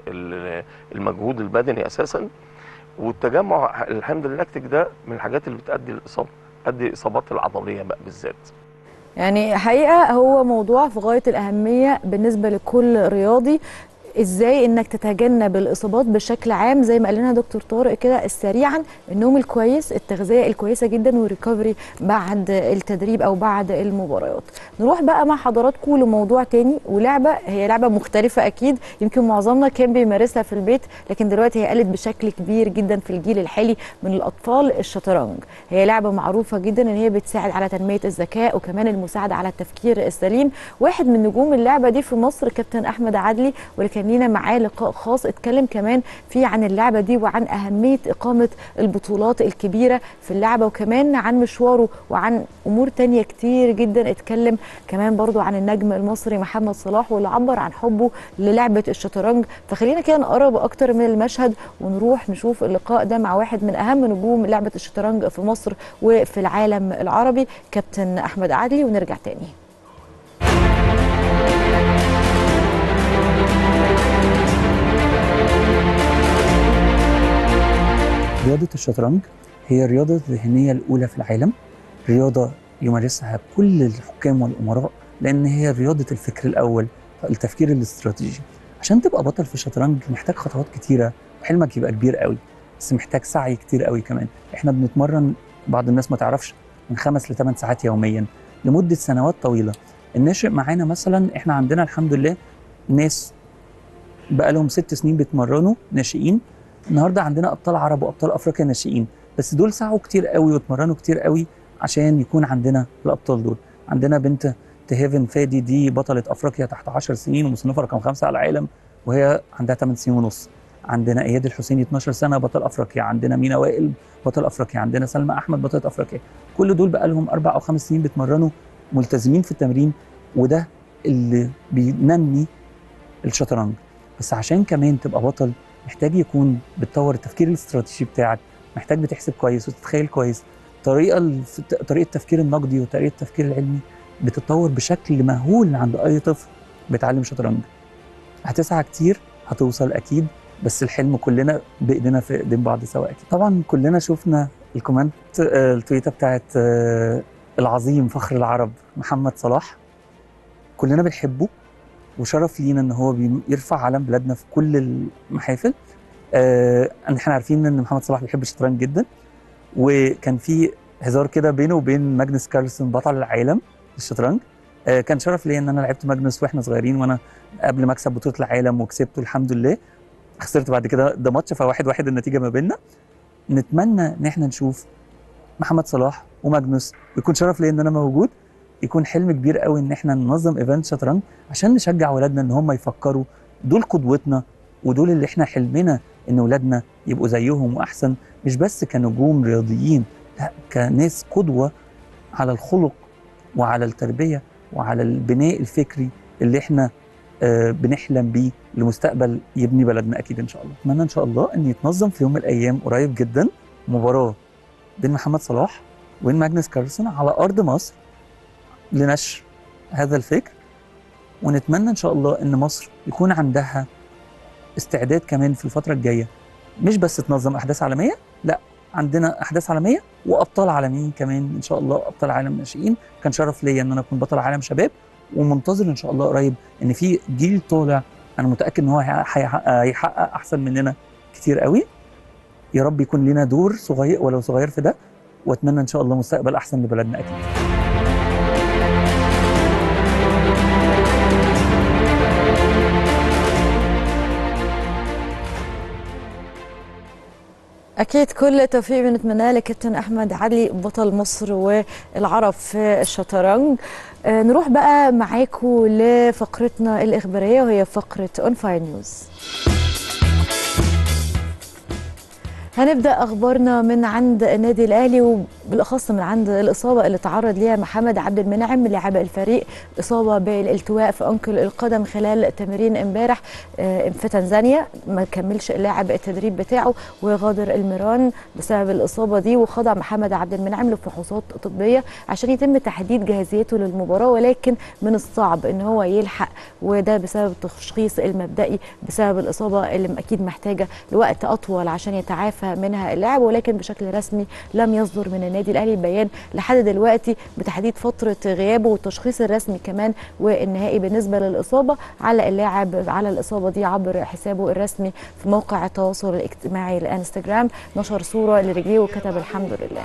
المجهود البدني اساسا. والتجمع الحمض اللاكتيك ده من الحاجات اللي بتؤدي للاصابه، بتؤدي اصابات العضليه بقى بالذات. يعني حقيقه هو موضوع في غايه الاهميه بالنسبه لكل رياضي، ازاي انك تتجنب الاصابات بشكل عام زي ما قال لنا دكتور طارق كده سريعا. النوم الكويس، التغذيه الكويسه جدا، والريكفري بعد التدريب او بعد المباريات. نروح بقى مع حضراتكم لموضوع تاني، ولعبه هي لعبه مختلفه اكيد، يمكن معظمنا كان بيمارسها في البيت، لكن دلوقتي هي قلت بشكل كبير جدا في الجيل الحالي من الاطفال. الشطرنج هي لعبه معروفه جدا ان هي بتساعد على تنميه الذكاء وكمان المساعده على التفكير السليم. واحد من نجوم اللعبه دي في مصر كابتن احمد عدلي، واللي كان لينا معاه لقاء خاص اتكلم كمان فيه عن اللعبه دي وعن اهميه اقامه البطولات الكبيره في اللعبه، وكمان عن مشواره وعن امور تانية كتير جدا. اتكلم كمان برضو عن النجم المصري محمد صلاح واللي عبر عن حبه للعبه الشطرنج. فخلينا كده نقرب اكتر من المشهد ونروح نشوف اللقاء ده مع واحد من اهم نجوم لعبه الشطرنج في مصر وفي العالم العربي كابتن احمد عدلي، ونرجع تاني. رياضة الشطرنج هي الرياضة الذهنية الأولى في العالم، رياضة يمارسها كل الحكام والأمراء، لأن هي رياضة الفكر الأول، التفكير الاستراتيجي. عشان تبقى بطل في الشطرنج محتاج خطوات كتيرة، وحلمك يبقى كبير قوي، بس محتاج سعي كتير قوي كمان. احنا بنتمرن، بعض الناس ما تعرفش، من 5 ل 8 ساعات يوميا لمدة سنوات طويلة. الناشئ معانا مثلا، احنا عندنا الحمد لله ناس بقى لهم 6 سنين بيتمرنوا ناشئين. النهارده عندنا ابطال عرب وابطال افريقيا ناشئين، بس دول سعوا كتير قوي واتمرنوا كتير قوي عشان يكون عندنا الابطال دول. عندنا بنت تهيفن فادي، دي بطله افريقيا تحت 10 سنين ومصنفه رقم 5 على العالم وهي عندها 8 سنين ونص. عندنا اياد الحسيني 12 سنه بطل افريقيا، عندنا مينا وائل بطل افريقيا، عندنا سلمى احمد بطله افريقيا. كل دول بقى لهم 4 أو 5 سنين بيتمرنوا، ملتزمين في التمرين، وده اللي بينمي الشطرنج. بس عشان كمان تبقى بطل محتاج يكون بتطور التفكير الاستراتيجي بتاعك، محتاج بتحسب كويس وتتخيل كويس. طريقه التفكير النقدي وطريقه التفكير العلمي بتتطور بشكل مهول عند اي طفل بيتعلم شطرنج. هتسعى كتير، هتوصل اكيد، بس الحلم كلنا بايدينا في ايدين بعض سوا اكيد. طبعا كلنا شفنا الكومنت التويته بتاعت العظيم فخر العرب محمد صلاح، كلنا بنحبه وشرف لينا ان هو بيرفع علم بلادنا في كل المحافل. احنا عارفين ان محمد صلاح بيحب الشطرنج جدا، وكان في هزار كده بينه وبين ماجنس كارلسن بطل العالم للشطرنج. كان شرف ليا ان انا لعبت ماجنس واحنا صغيرين، وانا قبل ما اكسب بطوله العالم وكسبته الحمد لله. خسرت بعد كده ده ماتش، ف1-1 النتيجه ما بيننا. نتمنى ان احنا نشوف محمد صلاح وماجنس، يكون شرف ليا ان انا موجود، يكون حلم كبير قوي ان احنا ننظم ايفنت شطرنج عشان نشجع ولادنا ان هم يفكروا دول قدوتنا، ودول اللي احنا حلمنا ان ولادنا يبقوا زيهم واحسن، مش بس كنجوم رياضيين، لا كناس قدوه على الخلق وعلى التربيه وعلى البناء الفكري اللي احنا بنحلم بيه لمستقبل يبني بلدنا اكيد ان شاء الله. اتمنى ان شاء الله ان يتنظم في يوم من الايام قريب جدا مباراه بين محمد صلاح وبين ماجنس كارلسن على ارض مصر لنشر هذا الفكر، ونتمنى ان شاء الله ان مصر يكون عندها استعداد كمان في الفتره الجايه، مش بس تنظم احداث عالميه، لا عندنا احداث عالميه وابطال عالميين كمان ان شاء الله، ابطال عالم ناشئين. كان شرف ليا ان انا اكون بطل عالم شباب، ومنتظر ان شاء الله قريب ان في جيل طالع انا متاكد ان هو هيحقق احسن مننا كتير قوي. يا رب يكون لنا دور صغير ولو صغير في ده، واتمنى ان شاء الله مستقبل احسن لبلدنا اكيد. أكيد كل التوفيق بنتمناه لكابتن أحمد عدلي بطل مصر والعرب في الشطرنج. نروح بقى معاكم لفقرتنا الإخبارية وهي فقرة On Fire News. هنبدأ أخبارنا من عند النادي الأهلي، وبالأخص من عند الإصابة اللي تعرض ليها محمد عبد المنعم لاعب الفريق، إصابة بالالتواء في أنكل القدم خلال تمرين امبارح في تنزانيا. ما كملش اللاعب التدريب بتاعه وغادر الميران بسبب الإصابة دي، وخضع محمد عبد المنعم لفحوصات طبية عشان يتم تحديد جاهزيته للمباراة، ولكن من الصعب إن هو يلحق، وده بسبب التشخيص المبدئي بسبب الإصابة اللي أكيد محتاجة لوقت أطول عشان يتعافى منها اللاعب. ولكن بشكل رسمي لم يصدر من النادي الاهلي بيان لحد دلوقتي بتحديد فتره غيابه والتشخيص الرسمي كمان والنهائي بالنسبه للاصابه على اللاعب على الاصابه دي. عبر حسابه الرسمي في موقع التواصل الاجتماعي الانستجرام نشر صوره لرجليه وكتب الحمد لله.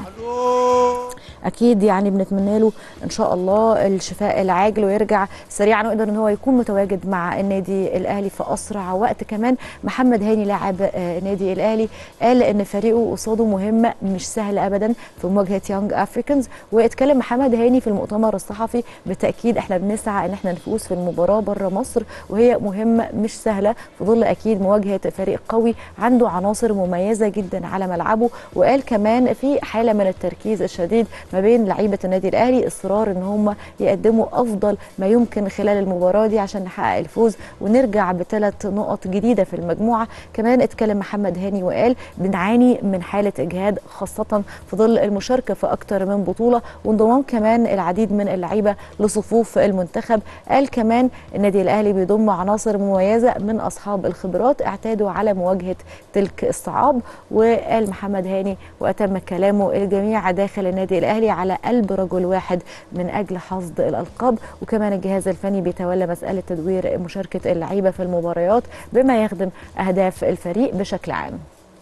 اكيد يعني بنتمنى له ان شاء الله الشفاء العاجل ويرجع سريعا ويقدر ان هو يكون متواجد مع النادي الاهلي في اسرع وقت. كمان محمد هاني لاعب النادي الاهلي قال ان فريقه قصاده مهمه مش سهله ابدا في مواجهه يونج افريكانز، واتكلم محمد هاني في المؤتمر الصحفي بالتاكيد احنا بنسعى ان احنا نفوز في المباراه بره مصر، وهي مهمه مش سهله في ظل اكيد مواجهه فريق قوي عنده عناصر مميزه جدا على ملعبه. وقال كمان في حاله من التركيز الشديد ما بين لعيبه النادي الاهلي، اصرار ان هم يقدموا افضل ما يمكن خلال المباراه دي عشان نحقق الفوز ونرجع ب3 نقط جديده في المجموعه. كمان اتكلم محمد هاني وقال بنعاني من حاله اجهاد خاصه في ظل المشاركه في اكتر من بطوله وانضمام كمان العديد من اللعيبه لصفوف المنتخب. قال كمان النادي الاهلي بيضم عناصر مميزه من اصحاب الخبرات اعتادوا على مواجهه تلك الصعاب. وقال محمد هاني واتم كلامه الجميع داخل النادي الاهلي على قلب رجل واحد من اجل حصد الالقاب، وكمان الجهاز الفني بيتولى مساله تدوير مشاركه اللعيبه في المباريات بما يخدم اهداف الفريق بشكل عام.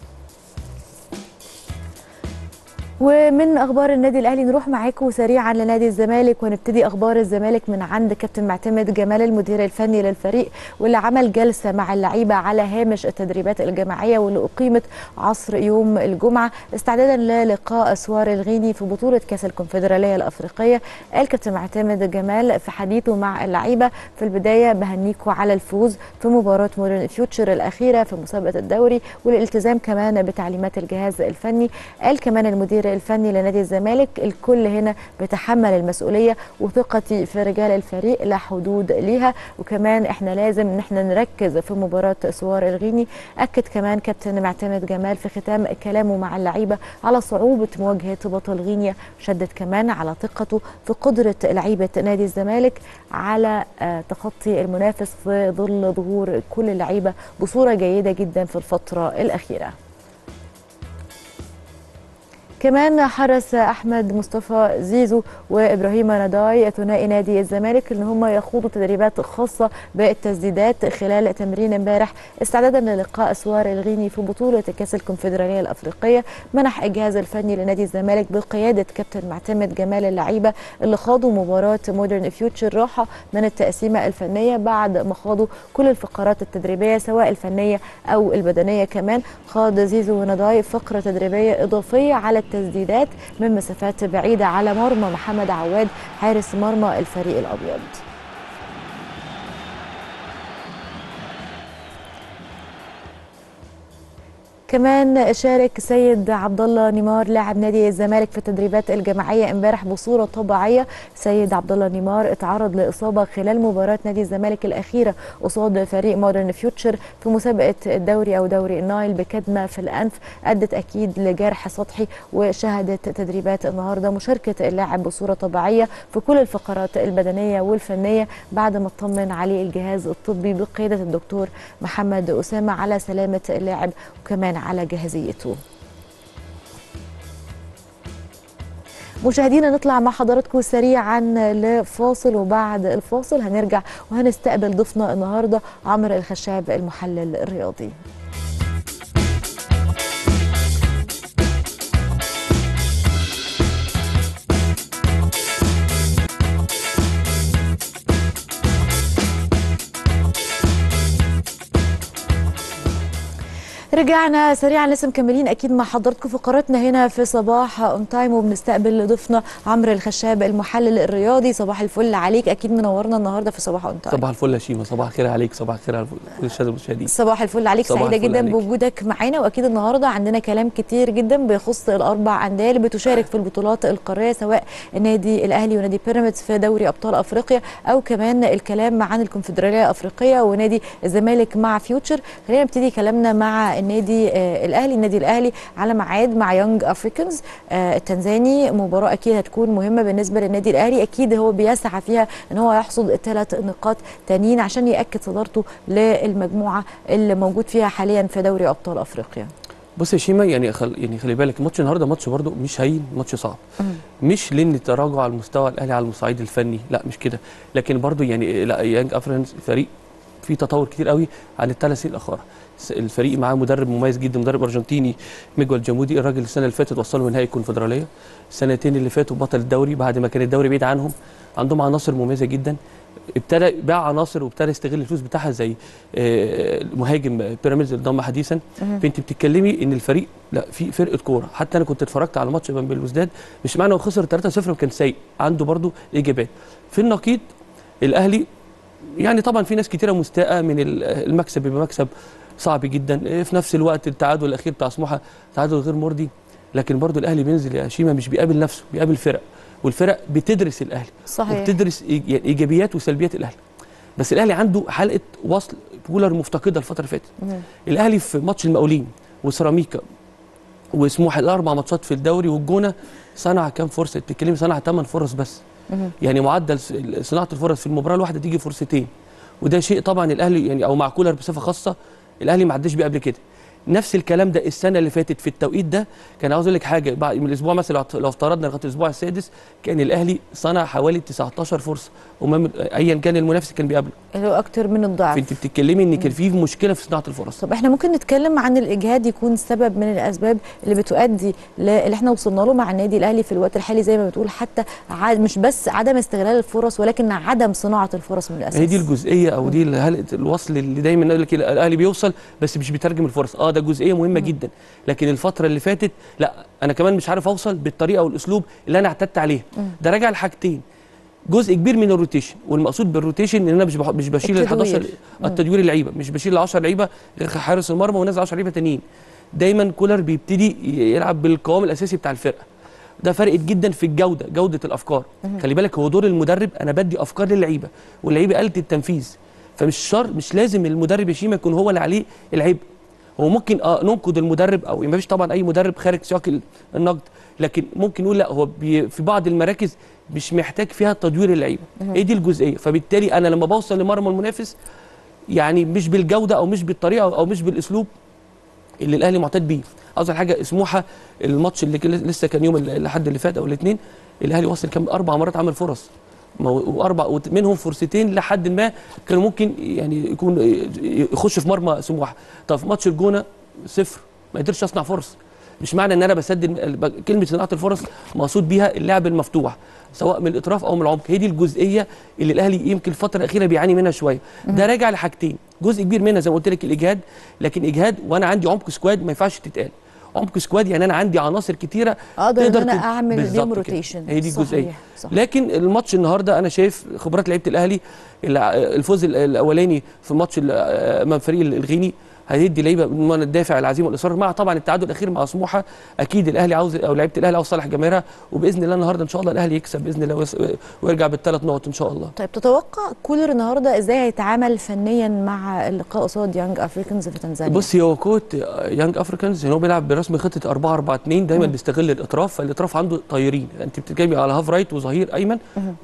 ومن اخبار النادي الاهلي نروح معاكم سريعا لنادي الزمالك، ونبتدي اخبار الزمالك من عند كابتن معتمد جمال المدير الفني للفريق، واللي عمل جلسه مع اللعيبه على هامش التدريبات الجماعيه واللي اقيمت عصر يوم الجمعه استعدادا للقاء اسوار الغيني في بطوله كاس الكونفدراليه الافريقيه. قال كابتن معتمد جمال في حديثه مع اللعيبه في البدايه بهنيكوا على الفوز في مباراه مودرن فيوتشر الاخيره في مسابقه الدوري والالتزام كمان بتعليمات الجهاز الفني. قال كمان المدير الفني لنادي الزمالك، الكل هنا بيتحمل المسؤوليه، وثقتي في رجال الفريق لا حدود ليها، وكمان احنا لازم ان احنا نركز في مباراه سوار الغيني. اكد كمان كابتن معتمد جمال في ختام كلامه مع اللعيبه على صعوبه مواجهه بطل غينيا، شدد كمان على ثقته في قدره لعيبه نادي الزمالك على تخطي المنافس في ظل ظهور كل اللعيبه بصوره جيده جدا في الفتره الاخيره. كمان حرص احمد مصطفى زيزو وابراهيم نداي ثنائي نادي الزمالك ان هم يخوضوا تدريبات خاصه بالتسديدات خلال تمرين امبارح استعدادا للقاء سوار الغيني في بطوله كاس الكونفدراليه الافريقيه. منح الجهاز الفني لنادي الزمالك بقياده كابتن معتمد جمال اللعيبه اللي خاضوا مباراه مودرن فيوتشر راحه من التقسيمه الفنيه بعد ما خاضوا كل الفقرات التدريبيه سواء الفنيه او البدنيه. كمان خاض زيزو ونداي فقره تدريبيه اضافيه على التسديدات من مسافات بعيدة على مرمى محمد عواد حارس مرمى الفريق الأبيض. كمان شارك سيد عبد الله نيمار لاعب نادي الزمالك في التدريبات الجماعيه امبارح بصوره طبيعيه. سيد عبد الله نيمار اتعرض لاصابه خلال مباراه نادي الزمالك الاخيره قصاد فريق مودرن فيوتشر في مسابقه الدوري او دوري النايل بكدمه في الانف ادت اكيد لجرح سطحي، وشهدت تدريبات النهارده مشاركه اللاعب بصوره طبيعيه في كل الفقرات البدنيه والفنيه بعد ما اطمن عليه الجهاز الطبي بقياده الدكتور محمد اسامه على سلامه اللاعب وكمان على جاهزيته. مشاهدينا نطلع مع حضراتكم سريعا لفاصل، وبعد الفاصل هنرجع وهنستقبل ضيفنا النهارده عمرو الخشاب المحلل الرياضي. رجعنا سريعا لسه مكملين اكيد مع حضراتكم فقراتنا هنا في صباح اون تايم، وبنستقبل ضيفنا عمرو الخشاب المحلل الرياضي. صباح الفل عليك، اكيد منورنا النهارده في صباح اون تايم. صباح الفل يا شيماء، صباح الخير عليك، صباح الخير على كل الساده المشاهدين. صباح الفل عليك، سعيده جدا عليك بوجودك معانا، واكيد النهارده عندنا كلام كتير جدا بيخص الاربع انديه اللي بتشارك في البطولات القاريه سواء النادي الاهلي ونادي بيراميدز في دوري ابطال افريقيا او كمان الكلام عن الكونفدراليه الافريقيه ونادي الزمالك مع فيوتشر. خلينا نبتدي كلامنا مع النادي الاهلي على ميعاد مع يونج افريكانز التنزاني. مباراه اكيد هتكون مهمه بالنسبه للنادي الاهلي، اكيد هو بيسعى فيها ان هو يحصد 3 نقاط تانيين عشان ياكد صدارته للمجموعه اللي موجود فيها حاليا في دوري ابطال افريقيا. بص يا شيماء، يعني خلي بالك ماتش النهارده ماتش برده مش هين، ماتش صعب. مش لان تراجع على المستوى الاهلي على المصعيد الفني، لا مش كده، لكن برده يعني لا يونج افريكانز فريق في تطور كتير قوي عن ال3 سنين الاخرى. الفريق معاه مدرب مميز جدا، مدرب ارجنتيني ميجوال جامودي. الراجل السنه اللي فاتت وصلوا نهائي الكونفدراليه، السنتين اللي فاتوا بطل الدوري بعد ما كان الدوري بعيد عنهم. عندهم عناصر مميزه جدا، ابتدى باع عناصر وابتدى يستغل الفلوس بتاعها زي مهاجم بيراميدز اللي ضم حديثا. فانت بتتكلمي ان الفريق لا في فرقه كوره. حتى انا كنت اتفرجت على ماتش بين بالوزداد، مش معنى هو خسر 3-0 وكان سيء، عنده برده ايجابيات. في النقيض الاهلي يعني طبعا في ناس كتيره مستاءه من المكسب، يبقى مكسب صعب جدا. في نفس الوقت التعادل الاخير بتاع سموحه تعادل غير مرضي، لكن برضو الاهلي بينزل يا شيماء مش بيقابل نفسه، بيقابل فرق، والفرق بتدرس الاهلي صحيح، وبتدرس ايجابيات وسلبيات الاهلي. بس الاهلي عنده حلقه وصل كولر مفتقده الفتره اللي فاتت. الاهلي في ماتش المقاولين وسيراميكا وسموحه ال4 ماتشات في الدوري والجونه صنع كام فرصه؟ بتتكلمي صنع 8 فرص بس. يعني معدل صناعه الفرص في المباراه الواحده تيجي فرصتين، وده شيء طبعا الاهلي يعني او مع كولر بصفه خاصه الاهلي ما عداش بيه قبل كده. نفس الكلام ده السنه اللي فاتت في التوقيت ده كان عاوز اقول لك حاجه، بعد من الاسبوع مثلا لو افترضنا لغايه الاسبوع السادس كان الاهلي صنع حوالي 19 فرصه، ايا كان المنافس كان بيقابله اكتر من الضعف. فانت بتتكلمي ان كان في مشكله في صناعه الفرص. طب احنا ممكن نتكلم عن الاجهاد يكون سبب من الاسباب اللي بتؤدي اللي احنا وصلنا له مع النادي الاهلي في الوقت الحالي زي ما بتقول، حتى مش بس عدم استغلال الفرص ولكن عدم صناعه الفرص من الاساس. هي دي الجزئيه او دي هلقه الوصل اللي دايما يقول لك الاهلي بيوصل بس مش بيترجم الفرص. ده جزئيه مهمه جدا، لكن الفتره اللي فاتت لا، انا كمان مش عارف اوصل بالطريقه والاسلوب اللي انا اعتدت عليه. ده راجع لحاجتين، جزء كبير من الروتيشن، والمقصود بالروتيشن ان انا مش بشيل ال 11 التدوير اللعيبه، مش بشيل ال 10 لعيبه غير حارس المرمى ونازل 10 لعيبه تانيين. دايما كولر بيبتدي يلعب بالقوام الاساسي بتاع الفرقه. ده فرقت جدا في جوده الافكار. خلي بالك هو دور المدرب، انا بدي افكار للعيبه واللعيبه آلة التنفيذ، فمش شرط مش لازم المدرب يا شيماء يكون هو اللي عليه العيب. هو ممكن ننقد المدرب، او ما فيش طبعا اي مدرب خارج سياق النقد، لكن ممكن نقول لا هو في بعض المراكز مش محتاج فيها تدوير اللعيبه. ايه دي الجزئيه. فبالتالي انا لما بوصل لمرمى المنافس يعني مش بالجوده او مش بالطريقه او مش بالاسلوب اللي الاهلي معتاد بيه. اصل حاجه سموحه الماتش اللي لسه كان يوم الاحد اللي فات او الاثنين، الاهلي وصل كام 4 مرات عمل فرص، واربع منهم فرصتين لحد ما كانوا ممكن يعني يكون يخش في مرمى سموحه. طب في ماتش الجونه 0 ما قدرش يصنع فرص. مش معنى ان انا بسدد، كلمه صناعه الفرص مقصود بيها اللعب المفتوح سواء من الاطراف او من العمق. هي دي الجزئيه اللي الاهلي يمكن الفتره الاخيره بيعاني منها شويه. ده راجع لحاجتين، جزء كبير منها زي ما قلت لك الاجهاد، لكن اجهاد وانا عندي عمق سكواد ما ينفعش تتقال. عمق سكواد يعني انا عندي عناصر كتيره اقدر ان انا اعمل بيهم روتيشن. هي دي الجزئيه. لكن الماتش النهارده انا شايف خبرات لعيبه الاهلي، الفوز الاولاني في الماتش امام فريق الغيني هيدي لعيبه من الدافع العزيمه والاصرار، مع طبعا التعادل الاخير مع سموحه. اكيد الاهلي عاوز، او لعيبه الاهلي عاوز صالح جماهيرها، وباذن الله النهارده ان شاء الله الاهلي يكسب باذن الله ويرجع ب3 نقط ان شاء الله. طيب تتوقع كولر النهارده ازاي هيتعامل فنيا مع اللقاء قصاد يانج افريكانز في تنزانيا؟ بصي هو كوت يانج افريكانز هو بيلعب برسم خطه 4-4-2، دايما بيستغل الاطراف، فالاطراف عنده طايرين، انت بتتكلمي على هاف رايت وظهير ايمن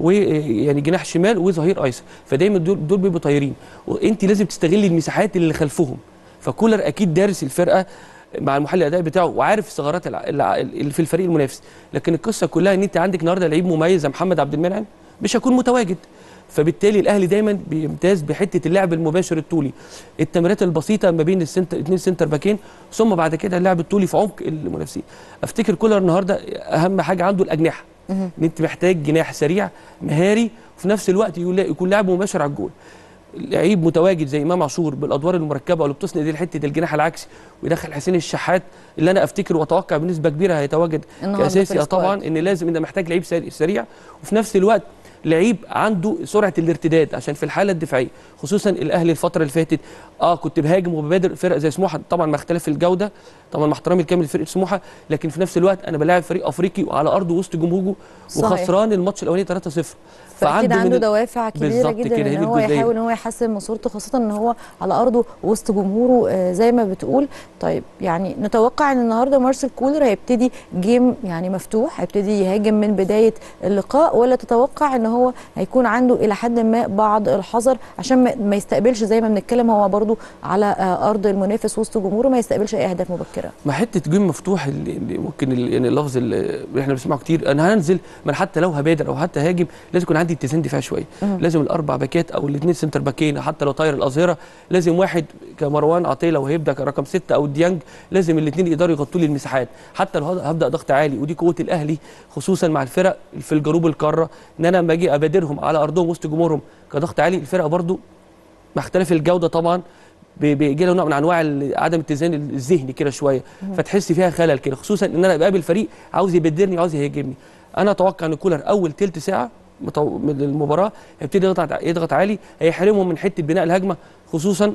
ويعني جناح شمال وظهير ايسر، فدايما دول بيبقوا طايرين، وانت لازم تستغلي المساحات اللي خلفهم. فكولر اكيد دارس الفرقه مع المحلل الاداء بتاعه وعارف الثغرات اللي في الفريق المنافس. لكن القصه كلها ان انت عندك النهارده لعيب مميز زي محمد عبد المنعم مش هيكون متواجد، فبالتالي الاهلي دايما بيمتاز بحته اللعب المباشر الطولي، التمريرات البسيطه ما بين اثنين سنتر باكين، ثم بعد كده اللعب الطولي في عمق المنافسين. افتكر كولر النهارده اهم حاجه عنده الاجنحه، ان انت محتاج جناح سريع مهاري وفي نفس الوقت يكون لاعب مباشر على الجول. لعيب متواجد زي امام عاشور بالادوار المركبه اللي بتسند دي حته الجناح العكسي، ويدخل حسين الشحات اللي انا افتكر واتوقع بنسبه كبيره هيتواجد كاساسي. طبعا ان لازم انت محتاج لعيب سريع وفي نفس الوقت لعيب عنده سرعه الارتداد عشان في الحاله الدفاعيه، خصوصا الاهلي الفتره اللي فاتت كنت بهاجم وببادر فرق زي سموحه، طبعا مع اختلاف الجوده، طبعا مع احترامي الكامل لفرقه سموحه، لكن في نفس الوقت انا بلاعب فريق افريقي وعلى ارضه وسط جمهوره وخسران الماتش الاولاني 3-0، فاكيد عنده دوافع كبيره جدا ان هو يحاول ان هو يحسن من صورته، خاصه ان هو على ارضه وسط جمهوره زي ما بتقول. طيب يعني نتوقع ان النهارده مارسيل كولر هيبتدي جيم يعني مفتوح، هيبتدي يهاجم من بدايه اللقاء، ولا تتوقع ان هو هيكون عنده الى حد ما بعض الحذر عشان ما يستقبلش زي ما بنتكلم هو برضو على ارض المنافس وسط جمهوره ما يستقبلش اي اهداف مبكره؟ ما حته جيم مفتوح اللي ممكن يعني اللفظ اللي احنا بنسمعه كتير، انا هنزل من حتى لو هبادر او حتى هاجم لازم يكون عندي اتزان دفاعي شويه، لازم الاربع باكات او الاثنين سنتر باكين حتى لو طاير الاظهره لازم واحد كمروان عطيه لو هيبدا كرقم 6 او ديانج لازم الاثنين يقدروا يغطوا لي المساحات، حتى لو هبدا ضغط عالي، ودي قوه الاهلي خصوصا مع الفرق في الجنوب القاره، ان انا لما اجي ابادرهم على ارضهم وسط جمهورهم كضغط عالي، الفرقه برضو مع اختلاف الجوده طبعا بيجي لها نوع من انواع عدم الاتزان الذهني كده شويه، فتحس فيها خلل كده، خصوصا ان انا بقابل فريق عاوز يبدرني وعاوز يهاجمني. انا اتوقع ان كولر اول ثلث ساعه من المباراه هيبتدي يضغط عالي، هيحرمهم من حته بناء الهجمه، خصوصا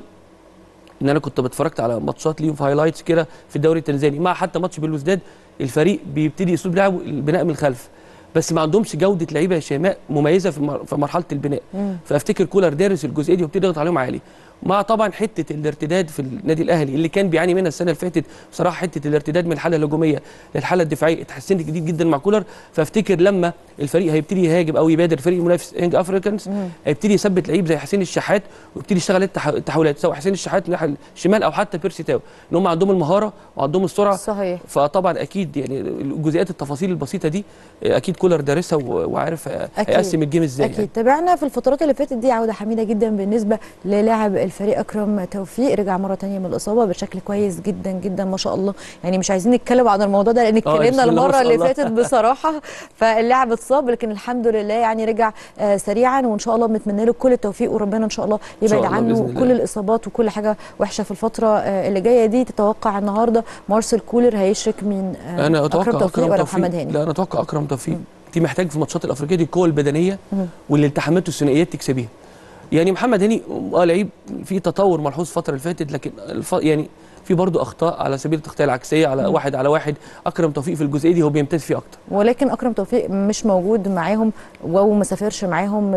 ان انا كنت بتفرجت على ماتشات ليهم في هايلايتس كده في الدوري التنزاني، مع حتى ماتش بلوزداد الفريق بيبتدي اسلوب لعبه البناء من الخلف، بس ما عندهمش جوده لعيبه شيماء مميزه في مرحله البناء. فافتكر كولر دارس الجزئيه دي وابتدي يضغط عليهم عالي، مع طبعا حته الارتداد في النادي الاهلي اللي كان بيعاني منها السنه اللي فاتت بصراحه، حته الارتداد من الحاله الهجوميه للحاله الدفاعيه اتحسنت جديد جدا مع كولر. فافتكر لما الفريق هيبتدي يهاجم او يبادر فريق المنافس يانج افريكانز هيبتدي يثبت لعيب زي حسين الشحات ويبتدي يشتغل التحولات، سواء حسين الشحات ناحيه الشمال او حتى بيرسي تاو، ان هم عندهم المهاره وعندهم السرعه. صحيح. فطبعا اكيد يعني الجزئيات التفاصيل البسيطه دي اكيد كولر دارسها وعارف هيقسم الجيم ازاي. اكيد يعني. تابعنا في الفترات اللي فاتت دي عوده حميده جدا بالنسبه للاعب الفريق اكرم توفيق، رجع مره ثانيه من الاصابه بشكل كويس جدا جدا ما شاء الله، يعني مش عايزين نتكلم عن الموضوع ده لان اتكلمنا المره اللي فاتت بصراحه، فاللاعب اتصاب لكن الحمد لله يعني رجع سريعا، وان شاء الله بنتمنى له كل التوفيق وربنا ان شاء الله يبعد عنه كل الاصابات وكل حاجه وحشه في الفتره اللي جايه دي. تتوقع النهارده مارسيل كولر هيشرك مين؟ انا اتوقع اكرم توفيق ولا محمد هاني؟ لا انا اتوقع اكرم توفيق. انت محتاج في الماتشات الافريقيه دي القوه البدنيه والالتحامات والثنائيات تكسبيها. يعني محمد هاني لعيب في تطور ملحوظ الفتره اللي فاتت، لكن يعني في برضه اخطاء على سبيل التغطيه العكسيه على واحد على واحد. اكرم توفيق في الجزئيه دي هو بيمتاز فيه اكتر، ولكن اكرم توفيق مش موجود معاهم وما سافرش معاهم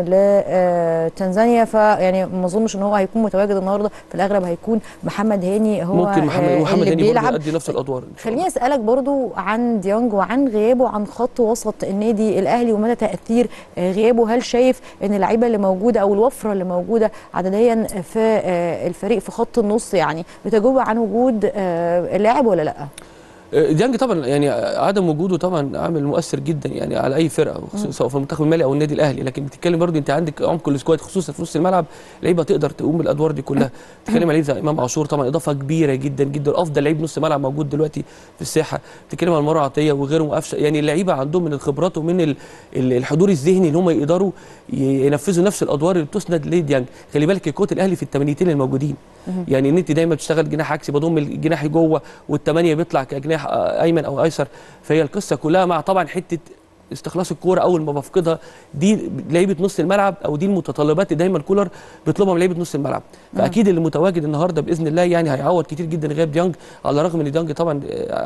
لتنزانيا، فيعني ما اظنش ان هو هيكون متواجد النهارده. في الاغلب هيكون محمد هاني هو ممكن محمد هاني بيلعب يؤدي نفس الادوار. خليني اسالك برضو عن ديانج وعن غيابه عن خط وسط النادي الاهلي ومدى تاثير غيابه. هل شايف ان اللعيبه اللي موجوده او الوفره اللي موجوده عدديا في الفريق في خط النص يعني بتجوب عن وجود اللاعب ولا لا؟ ديانج طبعا يعني عدم وجوده طبعا عامل مؤثر جدا يعني على اي فرقه سواء في المنتخب المالي او النادي الاهلي، لكن بتتكلم برضه انت عندك عمق السكواد خصوصا في نص الملعب، لعيبه تقدر تقوم بالادوار دي كلها. بتتكلم عليه زي امام عاشور طبعا اضافه كبيره جدا جدا، افضل لعيب نص ملعب موجود دلوقتي في الساحه. بتتكلم عن مروان عطيه وغيرهم وقفشه، يعني اللعيبه عندهم من الخبرات ومن الحضور الذهني اللي هم يقدروا ينفذوا نفس الادوار اللي بتسند لديانج. خلي بالك كوت الاهلي في الثمانيتين الموجودين، يعني ان انت دايما بتشتغل جناح عكسي، بضم الجناح جوه والثمانيه بيطلع كجناح ايمن او ايسر. فهي القصه كلها مع طبعا حته استخلاص الكوره اول ما بفقدها، دي لعيبه نص الملعب او دي المتطلبات اللي دايما كولر بيطلبها من لعيبه نص الملعب. فاكيد اللي متواجد النهارده باذن الله يعني هيعوض كتير جدا غياب ديانج، على الرغم ان ديانج طبعا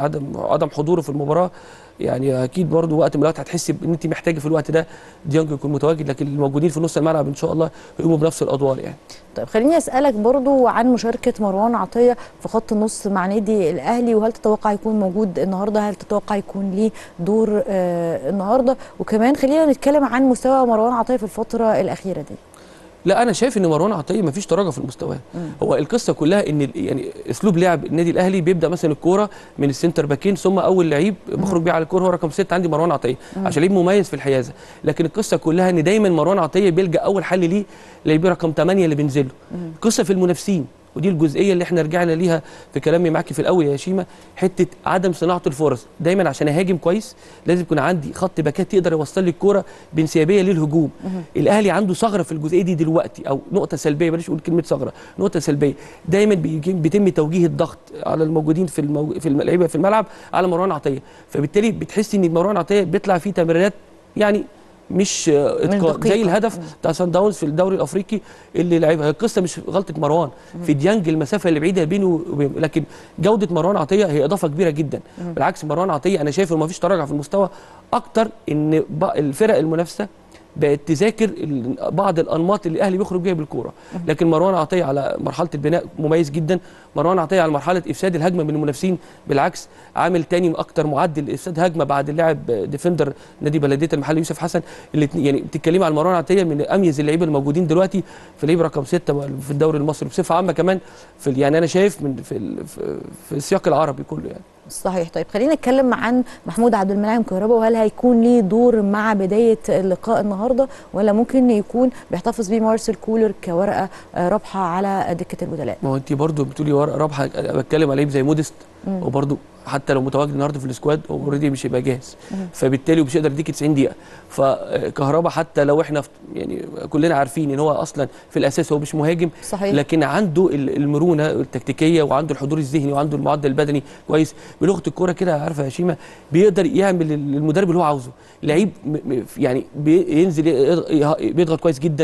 عدم حضوره في المباراه يعني اكيد برضو وقت من الوقت هتحس ان انت محتاجه في الوقت ده ديانج يكون متواجد، لكن الموجودين في نص الملعب ان شاء الله يقوموا بنفس الادوار يعني. طيب خليني اسالك برضو عن مشاركه مروان عطيه في خط النص مع نادي الاهلي، وهل تتوقع يكون موجود النهارده؟ هل تتوقع يكون ليه دور النهارده؟ وكمان خلينا نتكلم عن مستوى مروان عطيه في الفتره الاخيره دي. لا انا شايف ان مروان عطيه مفيش تراجع في المستوى. هو القصه كلها ان يعني اسلوب لعب النادي الاهلي بيبدا مثلا الكوره من السنتر باكين، ثم اول لعيب بخرج بيه على الكوره هو رقم 6 عندي مروان عطيه عشان لعيب مميز في الحيازه. لكن القصه كلها ان دايما مروان عطيه بيلجا اول حل ليه لعيب رقم 8 اللي بينزل له. القصه في المنافسين، ودي الجزئيه اللي احنا رجعنا ليها في كلامي معاكي في الاول يا شيماء، حته عدم صناعه الفرص. دايما عشان اهاجم كويس لازم يكون عندي خط باكات يقدر يوصل لي الكوره بانسيابيه للهجوم. الاهلي عنده ثغره في الجزئيه دي دلوقتي، او نقطه سلبيه، بلاش اقول كلمه ثغره، نقطه سلبيه. دايما بيتم توجيه الضغط على الموجودين في اللعيبه في الملعب على مروان عطيه، فبالتالي بتحسي ان مروان عطيه بيطلع فيه تمريرات يعني مش اتقان زي الهدف بتاع سان داونز في الدوري الافريقي اللي لعبها. القصه مش غلطه مروان في ديانج، المسافه اللي بعيده بينه وبين، لكن جوده مروان عطيه هي اضافه كبيره جدا. بالعكس مروان عطيه انا شايف انه ما فيش تراجع في المستوى، اكتر ان الفرق المنافسه بقت تذاكر بعض الانماط اللي الاهلي بيخرج بيها بالكوره. لكن مروان عطيه على مرحله البناء مميز جدا، مروان عطيه على مرحله افساد الهجمه من المنافسين بالعكس عامل تاني اكتر معدل افساد هجمه بعد اللاعب ديفندر نادي بلديه المحل يوسف حسن. يعني بتتكلمي على مروان عطيه من اميز اللعيبه الموجودين دلوقتي في لعيب رقم 6 في الدوري المصري بصفه عامه كمان في يعني انا شايف من في السياق العربي كله يعني. صحيح. طيب خلينا نتكلم عن محمود عبد المنعم كهربا، وهل هيكون ليه دور مع بدايه اللقاء النهارده ولا ممكن يكون بيحتفظ بيه مارسيل كولر كورقه رابحه على دكه البدلاء؟ ما هو انت برضه بتقولي ورقه رابحه، بتكلم على لعيب زي موديست وبرضه حتى لو متواجد النهارده في السكواد هو اوريدي مش هيبقى جاهز، فبالتالي مش هيقدر يديك 90 دقيقه. فكهربا حتى لو احنا يعني كلنا عارفين ان هو اصلا في الاساس هو مش مهاجم، صحيح. لكن عنده المرونه التكتيكيه وعنده الحضور الذهني وعنده المعدل البدني كويس. بلغه الكوره كده عارفه يا شيماء بيقدر يعمل المدرب اللي هو عاوزه. لعيب يعني بينزل بيضغط كويس جدا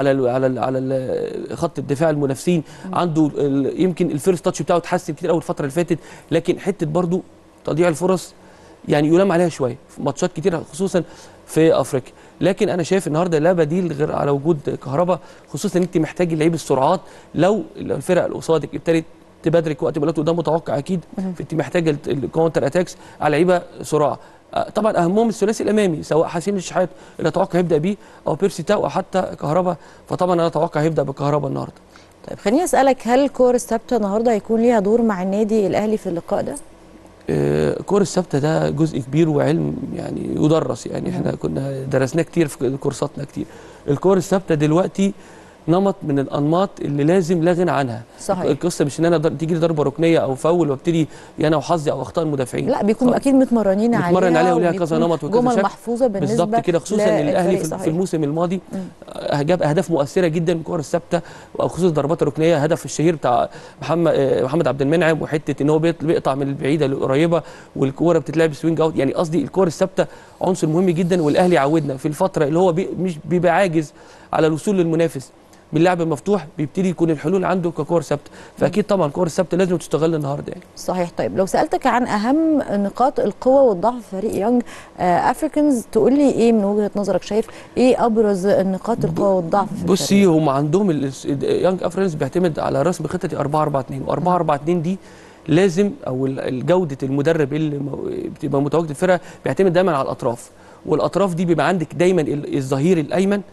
على خط الدفاع المنافسين، عنده يمكن الفيرست تاتش بتاعه اتحسن كتير قوي الفتره اللي فاتت، لكن حته برضو تضييع الفرص يعني يلام عليها شويه في ماتشات كتير خصوصا في افريقيا. لكن انا شايف النهارده لا بديل غير على وجود كهربا، خصوصا ان انت محتاج لعيب السرعات. لو الفرق اللي قصادك ابتدت تبادرك وقت ما لقيته ده متوقع اكيد، فانت محتاجه الكاونتر اتاكس على لعيبه سرعه. طبعا اهمهم الثلاثي الامامي سواء حسين الشحات اللي اتوقع هيبدا بيه او بيرسي تاو او حتى كهربا، فطبعا انا اتوقع هيبدا بكهربا النهارده. طيب خليني اسالك، هل الكور الثابته النهارده هيكون ليها دور مع النادي الاهلي في اللقاء ده؟ الكور الثابته ده جزء كبير وعلم يعني يدرس، يعني احنا كنا درسناه كتير في كورساتنا كتير. الكور الثابته دلوقتي نمط من الانماط اللي لازم لا غنى عنها. صحيح. القصه مش ان انا تيجي لي ضربه ركنيه او فاول وابتدي انا وحظي او اخطاء المدافعين، لا بيكون اكيد متمرنين عليها وليها كذا نمط وكذا جمل شكل محفوظه بالنسبه بالظبط كده، خصوصا ان الاهلي في الموسم الماضي جاب اهداف مؤثره جدا من الكور الثابته، وخصوصا الضربات الركنيه. هدف الشهير بتاع محمد عبد المنعم، وحته ان هو بيقطع من البعيده للقريبه والكوره بتتلعب سوينج اوت. يعني قصدي الكور الثابته عنصر مهم جدا، والاهلي عودنا في الفتره اللي هو مش بيبقى عاجز على الوصول للمنافس من اللعب المفتوح بيبتدي يكون الحلول عنده ككور ثابته، فاكيد طبعا الكور الثابته لازم تستغل النهارده يعني. صحيح. طيب لو سالتك عن اهم نقاط القوه والضعف في فريق يانج افريكانز تقول لي ايه من وجهه نظرك؟ شايف ايه ابرز نقاط القوه والضعف في الفريق؟ بصي هم عندهم يانج افريكانز بيعتمد على رسم خطه 4-4-2 و4-4-2 دي لازم او جوده المدرب اللي بتبقى متواجد في الفرقه بيعتمد دايما على الاطراف، والاطراف دي بيبقى عندك دايما الظهير الايمن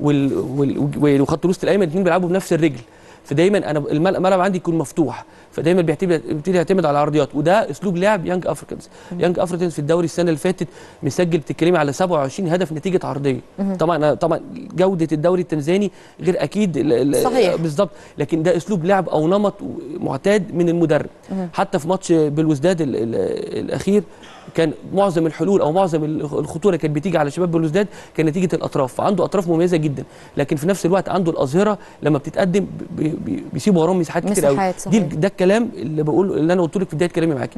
وخط الوسط الايمن الاثنين بيلعبوا بنفس الرجل، فدايما انا الملعب عندي يكون مفتوح، فدايما بيبتدي يعتمد على العرضيات، وده اسلوب لعب يانج افريكانز. يانج افريكانز في الدوري السنه اللي فاتت مسجل بتتكلمي على 27 هدف نتيجه عرضيه. طبعا جوده الدوري التنزاني غير اكيد صحيح بالظبط، لكن ده اسلوب لعب او نمط معتاد من المدرب. حتى في ماتش بلوزداد الاخير كان معظم الحلول او معظم الخطوره كانت بتيجي على شباب بلوزداد كان نتيجه الاطراف، فعنده اطراف مميزه جدا، لكن في نفس الوقت عنده الاظهره لما بتتقدم بيسيبوا وراهم مساحات كتير قوي. ده الكلام اللي بقول اللي انا قلت لك في بدايه كلامي معاكي.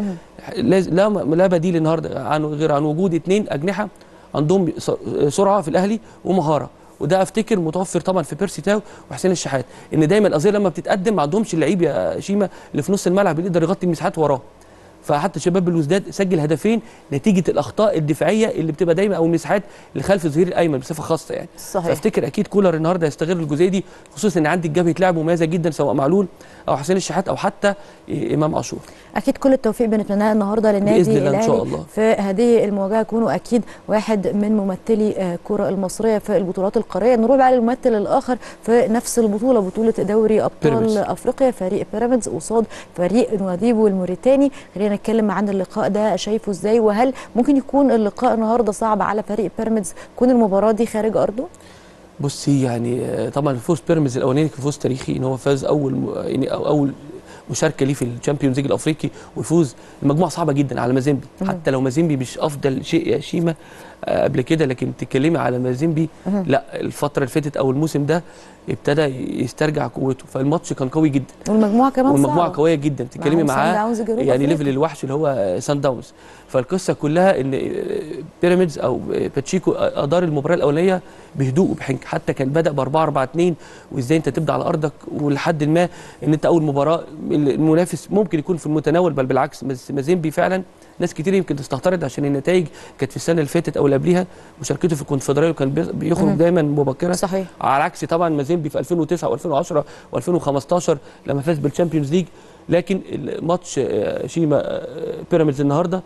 لا بديل النهارده غير عن وجود 2 اجنحه عندهم سرعه في الاهلي ومهاره، وده افتكر متوفر طبعا في بيرسي تاو وحسين الشحات، ان دايما الاظهره لما بتتقدم ما عندهمش اللعيب يا شيما اللي في نص الملعب اللي يقدر يغطي المساحات وراه، فحتى شباب بلوزداد سجل هدفين نتيجه الاخطاء الدفاعيه اللي بتبقى دايما او المساحات اللي خلف الظهير الايمن بصفه خاصه يعني. صحيح. فافتكر اكيد كولر النهارده هيستغل الجزئيه دي، خصوصا ان عندك جبهه لاعب مميزه جدا سواء معلول او حسين الشحات او حتى امام عاشور. اكيد كل التوفيق بنتمناه النهارده للنادي الاهلي في هذه المواجهه، يكونوا اكيد واحد من ممثلي الكره المصريه في البطولات القاريه. نروح بقى للممثل الاخر في نفس البطوله، بطوله دوري ابطال افريقيا، فريق بيراميدز قصاد فريق نواديبو الموريتاني. خلينا نتكلم عن اللقاء ده، شايفه ازاي؟ وهل ممكن يكون اللقاء النهارده صعب على فريق بيراميدز تكون المباراه دي خارج ارضه؟ بصي يعني طبعا فوز بيراميدز الاولاني كان فوز تاريخي، ان هو فاز اول مشاركه ليه في الشامبيونز ليج الافريقي ويفوز. المجموعه صعبه جدا على مازيمبي، حتى لو مازيمبي مش افضل شيء يا شيما قبل كده، لكن تتكلمي على مازيمبي لا الفتره اللي فاتت او الموسم ده ابتدى يسترجع قوته، فالماتش كان قوي جدا والمجموعه كمان والمجموعه قويه جدا، تتكلمي معاه يعني ليفل الوحش اللي هو سان داونز. فالقصه كلها ان بيراميدز او باتشيكو ادار المباراه الاولانيه بهدوء وبحنك، حتى كان بدا ب4-4-2 وازاي انت تبدا على ارضك، ولحد ما ان انت اول مباراه المنافس ممكن يكون في المتناول، بل بالعكس مازيمبي فعلا ناس كتير يمكن تستعترض عشان النتائج كانت في السنه اللي فاتت او اللي قبليها مشاركته في الكونفدراليه وكان بيخرج دايما مبكرا. صحيح. على عكس طبعا مازيمبي في 2009 و2010 و2015 لما فاز بالشامبيونز ليج. لكن الماتش شيما بيراميدز النهارده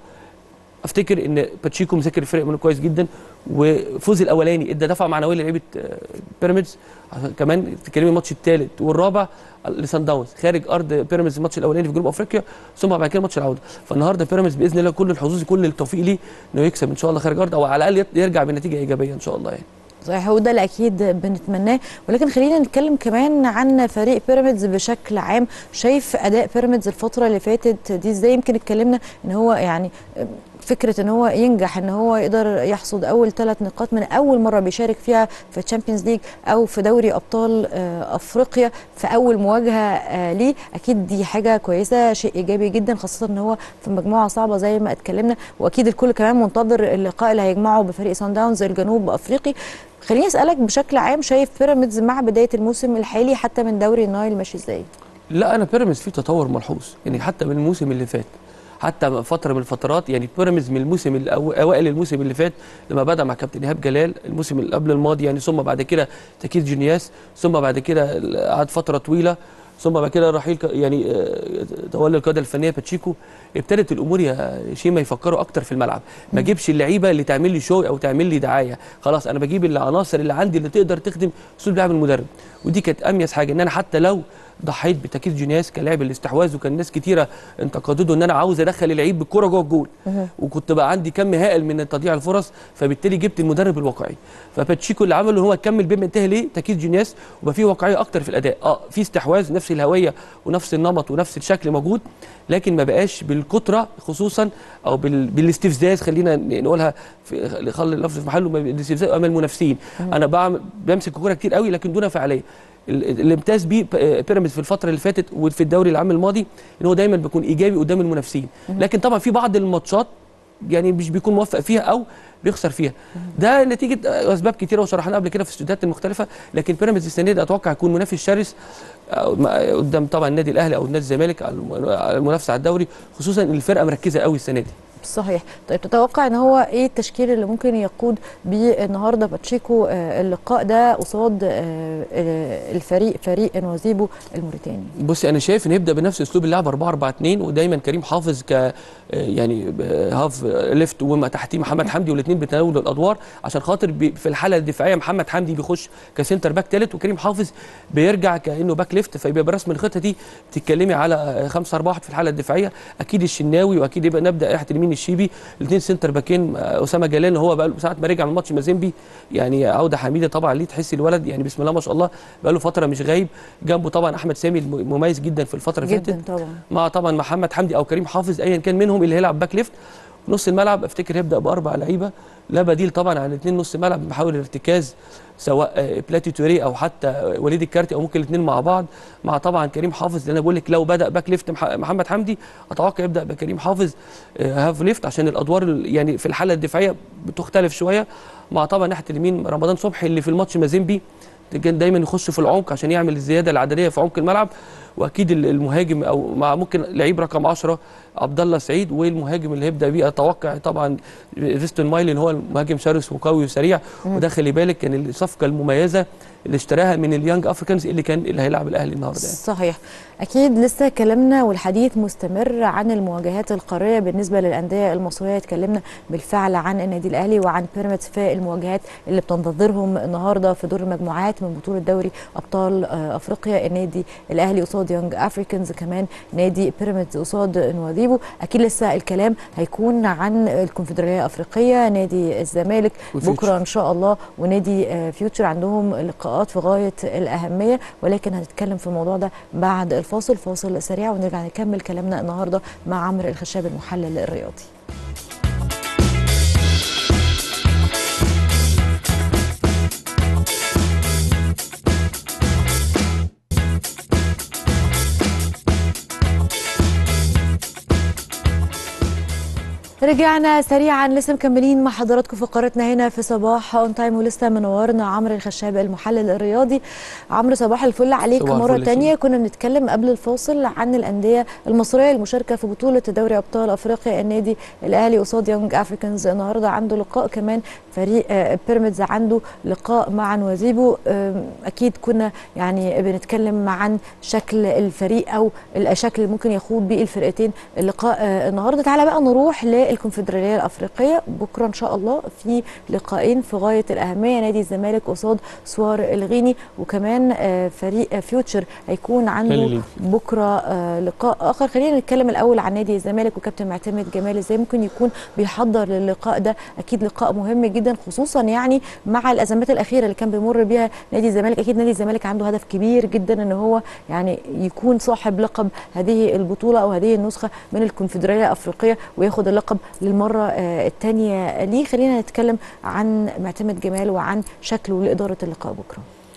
افتكر ان باتشيكو مذاكر الفريق منه كويس جدا، وفوز الاولاني ادى دفعه معنويه للعيبه بيراميدز. كمان تتكلمي الماتش الثالث والرابع لسان داونز خارج ارض بيراميدز، الماتش الاولاني في جنوب افريقيا ثم بعد كده ماتش العوده. فالنهارده بيراميدز باذن الله كل الحظوظ كل التوفيق ليه انه يكسب ان شاء الله خارج ارض، او على الاقل يرجع بنتيجه ايجابيه ان شاء الله يعني. صحيح، هو ده اللي اكيد بنتمناه. ولكن خلينا نتكلم كمان عن فريق بيراميدز بشكل عام. شايف اداء بيراميدز الفتره اللي فاتت دي ازاي؟ يمكن اتكلمنا ان هو يعني فكره ان هو ينجح ان هو يقدر يحصد اول 3 نقاط من اول مره بيشارك فيها في الشامبيونز ليج او في دوري ابطال افريقيا في اول مواجهه ليه، اكيد دي حاجه كويسه، شيء ايجابي جدا، خاصه ان هو في مجموعه صعبه زي ما اتكلمنا. واكيد الكل كمان منتظر اللقاء اللي هيجمعه بفريق سان داونز الجنوب افريقي. خليني اسالك بشكل عام، شايف بيراميدز مع بدايه الموسم الحالي حتى من دوري النايل ماشي ازاي؟ لا انا بيراميدز فيه تطور ملحوظ يعني، حتى من الموسم اللي فات، حتى فتره من الفترات يعني بيراميدز من الموسم اوائل الموسم اللي فات لما بدا مع كابتن ايهاب جلال الموسم اللي قبل الماضي يعني، ثم بعد كده تكيس جونياس، ثم بعد كده قعد فتره طويله، ثم بعد كده رحيل يعني تولى القياده الفنيه باتشيكو. ابتدت الامور يا شيما يفكروا اكتر في الملعب، ما اجيبش اللعيبه اللي تعمل لي شو او تعمل لي دعايه، خلاص انا بجيب العناصر اللي عندي اللي تقدر تخدم اسلوب لعب المدرب. ودي كانت اميز حاجه، ان انا حتى لو ضحيت بتكيس جونياس كلاعب الاستحواذ، وكان ناس كتيره انتقدته ان انا عاوز ادخل اللعيب بالكره جوه الجول، وكنت بقى عندي كم هائل من تضييع الفرص، فبالتالي جبت المدرب الواقعي. فباتشيكو اللي عمله ان هو يكمل بما انتهى ليه تكيس جونياس، وبقى فيه واقعيه اكتر في الاداء. في استحواذ نفس الهويه ونفس النمط ونفس الشكل موجود، لكن ما بقاش بالكتره خصوصا او بالاستفزاز، خلينا نقولها خلي اللفظ في محله، بالاستفزاز امام المنافسين. انا بمسك الكوره كتير قوي لكن دون فعاليه. الامتاز بيه بيراميدز في الفتره اللي فاتت وفي الدوري العام الماضي ان هو دايما بيكون ايجابي قدام المنافسين، لكن طبعا في بعض الماتشات يعني مش بيكون موفق فيها او بيخسر فيها. ده نتيجه اسباب كتيره وشرحناها قبل كده في الاستوديوهات المختلفه. لكن بيراميدز السنه دي اتوقع يكون منافس شرس قدام طبعا النادي الاهلي او النادي الزمالك على المنافسه على الدوري، خصوصا ان الفرقه مركزه قوي السنه دي. صحيح. طيب تتوقع ان هو ايه التشكيل اللي ممكن يقود بيه النهارده باتشيكو اللقاء ده قصاد فريق نوازيبو الموريتاني؟ بصي انا شايف ان يبدا بنفس اسلوب اللعب 4-4-2، ودايما كريم حافظ ك يعني هاف ليفت وما تحتيه محمد حمدي، والاثنين بيتناولوا الادوار عشان خاطر في الحاله الدفاعيه محمد حمدي بيخش كسنتر باك ثالث وكريم حافظ بيرجع كانه باك ليفت، فيبقى برسم الخطه دي بتتكلمي على 5-4-1 في الحاله الدفاعيه. اكيد الشناوي واكيد يبقى نبدا ناحيه اليمين الشيبي، الاثنين سنتر باكين اسامه جلال هو بقى ساعه ما رجع من ماتش مازيمبي يعني عوده حميده طبعا ليه، تحسي الولد يعني بسم الله ما شاء الله بقى له فتره مش غايب. جنبه طبعا احمد سامي مميز جدا في الفتره اللي فاتت طبعا، مع طبعا محمد حمدي او كريم حافظ ايا كان منهم اللي هيلعب باك ليفت. نص الملعب افتكر يبدا ب4 لعيبه لا بديل طبعا عن اثنين نص ملعب بحاول الارتكاز سواء بلاتي توري او حتى وليد الكارتي او ممكن الاثنين مع بعض مع طبعا كريم حافظ، لان انا بقول لك لو بدا باك ليفت محمد حمدي اتوقع يبدا بكريم حافظ هاف ليفت عشان الادوار يعني في الحاله الدفاعيه بتختلف شويه، مع طبعا ناحيه اليمين رمضان صبحي اللي في الماتش مازيمبي كان دايما يخش في العمق عشان يعمل الزياده العدديه في عمق الملعب، واكيد المهاجم او مع ممكن لعيب رقم 10 عبد الله سعيد، والمهاجم اللي هيبدا بيه اتوقع طبعا فيستون مايلين هو المهاجم شرس وقوي وسريع. وده خلي بالك كان الصفقه المميزه اللي اشتراها من اليانج افريكانز اللي هيلعب الاهلي النهارده يعني. صحيح. اكيد لسه كلامنا والحديث مستمر عن المواجهات القاريه بالنسبه للانديه المصريه، اتكلمنا بالفعل عن النادي الاهلي وعن بيراميدز في المواجهات اللي بتنتظرهم النهارده في دور المجموعات من بطوله دوري ابطال افريقيا، النادي الاهلي قصاد يانج افريكانز، كمان نادي بيراميدز قصاد نواديبو. اكيد لسه الكلام هيكون عن الكونفدراليه الافريقيه، نادي الزمالك بكره ان شاء الله ونادي فيوتشر عندهم لقاءات في غايه الاهميه، ولكن هنتكلم في الموضوع ده بعد الفاصل. فاصل سريع ونرجع نكمل كلامنا النهارده مع عمرو الخشاب المحلل الرياضي. رجعنا سريعا، لسه مكملين مع حضراتكم فقرتنا هنا في صباح اون تايم، ولسه منورنا عمرو الخشاب المحلل الرياضي. عمرو صباح الفل عليك مره ثانيه. كنا بنتكلم قبل الفاصل عن الانديه المصريه المشاركه في بطوله دوري ابطال افريقيا، النادي الاهلي قصاد يانج افريكانز النهارده عنده لقاء، كمان فريق بيراميدز عنده لقاء مع نوازيبو. اكيد كنا يعني بنتكلم عن شكل الفريق او الشكل اللي ممكن يخوض بيه الفرقتين اللقاء النهارده. تعالى بقى نروح الكونفدراليه الافريقيه بكره ان شاء الله في لقاءين في غايه الاهميه، نادي الزمالك قصاد سوار الغيني، وكمان فريق فيوتشر هيكون عنده بكره لقاء اخر. خلينا نتكلم الاول عن نادي الزمالك وكابتن معتمد جمال ازاي ممكن يكون بيحضر للقاء ده. اكيد لقاء مهم جدا خصوصا يعني مع الازمات الاخيره اللي كان بيمر بيها نادي الزمالك. اكيد نادي الزمالك عنده هدف كبير جدا ان هو يعني يكون صاحب لقب هذه البطوله او هذه النسخه من الكونفدراليه الافريقيه وياخد اللقب للمره الثانيه ليه. خلينا نتكلم عن معتمد جمال وعن شكله لاداره اللقاء بكره.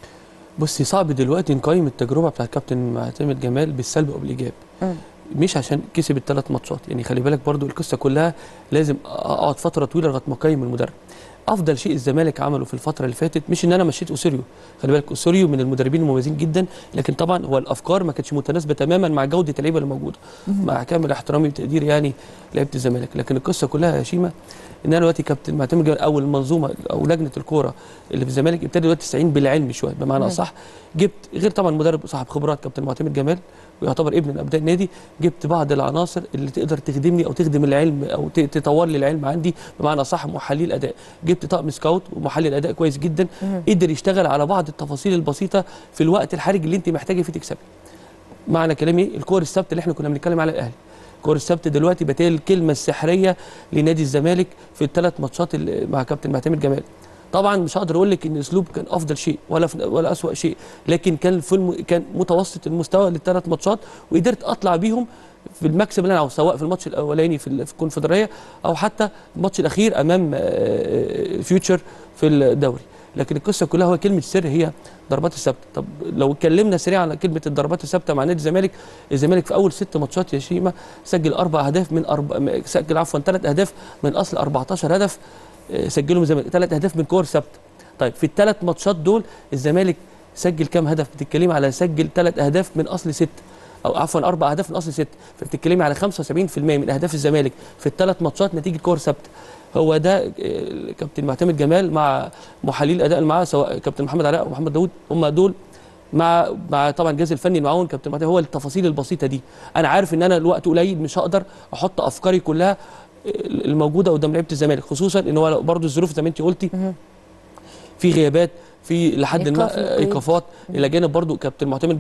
بصي صعب دلوقتي نقيم التجربه بتاعت كابتن معتمد جمال بالسلب او بالايجاب. مش عشان كسب ال3 ماتشات، يعني خلي بالك برضو القصه كلها لازم اقعد فتره طويله لغايه ما اقيم المدرب. افضل شيء الزمالك عمله في الفتره اللي فاتت مش ان انا مشيت اوسوريو، خلي بالك اوسوريو من المدربين المميزين جدا، لكن طبعا هو الافكار ما كانتش متناسبه تماما مع جوده اللعيبه اللي موجوده، مع كامل احترامي وتقديري يعني لعيبه الزمالك. لكن القصه كلها يا شيماء ان انا دلوقتي كابتن معتمد جمال او المنظومه او لجنه الكوره اللي في الزمالك ابتدى دلوقتي تستعين بالعلم شويه، بمعنى اصح جبت غير طبعا مدرب صاحب خبرات كابتن معتمد جمال ويعتبر ابن من ابناء النادي، جبت بعض العناصر اللي تقدر تخدمني او تخدم العلم او تطور لي العلم عندي، بمعنى صح محللي الاداء. جبت طاقم سكاوت ومحلل اداء كويس جدا قدر يشتغل على بعض التفاصيل البسيطه في الوقت الحرج اللي انت محتاجه فيه تكسبي. معنى كلامي الكور الثابته اللي احنا كنا بنتكلم على الاهلي، الكور الثابته دلوقتي بقت الكلمه السحريه لنادي الزمالك في ال3 ماتشات مع كابتن معتمد جمال. طبعا مش هقدر اقول لك ان الاسلوب كان افضل شيء ولا اسوأ شيء، لكن كان كان متوسط المستوى لل3 ماتشات وقدرت اطلع بيهم في المكسب اللي انا عاوزه، سواء في الماتش الاولاني في الكونفدراليه او حتى الماتش الاخير امام فيوتشر في الدوري. لكن القصه كلها هو كلمه سر هي ضربات الثابته. طب لو اتكلمنا سريعا عن كلمه الضربات الثابته مع نادي الزمالك، الزمالك في اول 6 ماتشات يا شيماء سجل 4 اهداف من سجل عفوا 3 اهداف من اصل 14 هدف سجلهم الزمالك، 3 اهداف من كور ثابته. طيب في ال3 ماتشات دول الزمالك سجل كام هدف؟ بتتكلمي على سجل 3 اهداف من اصل 6 او عفوا 4 اهداف من اصل 6، فبتتكلمي على 75% من اهداف الزمالك في ال3 ماتشات نتيجه كور ثابته. هو ده كابتن معتمد جمال مع محللي الاداء اللي معاه سواء كابتن محمد علاء ومحمد داوود، هم دول مع طبعا الجهاز الفني المعاون كابتن معتمد، هو التفاصيل البسيطه دي. انا عارف ان انا الوقت قليل مش هقدر احط افكاري كلها الموجوده قدام لعيبه الزمالك، خصوصا ان هو برضه الظروف زي ما انت قلتي في غيابات، في لحد ما ايقافات الى جانب برضو كابتن معتمد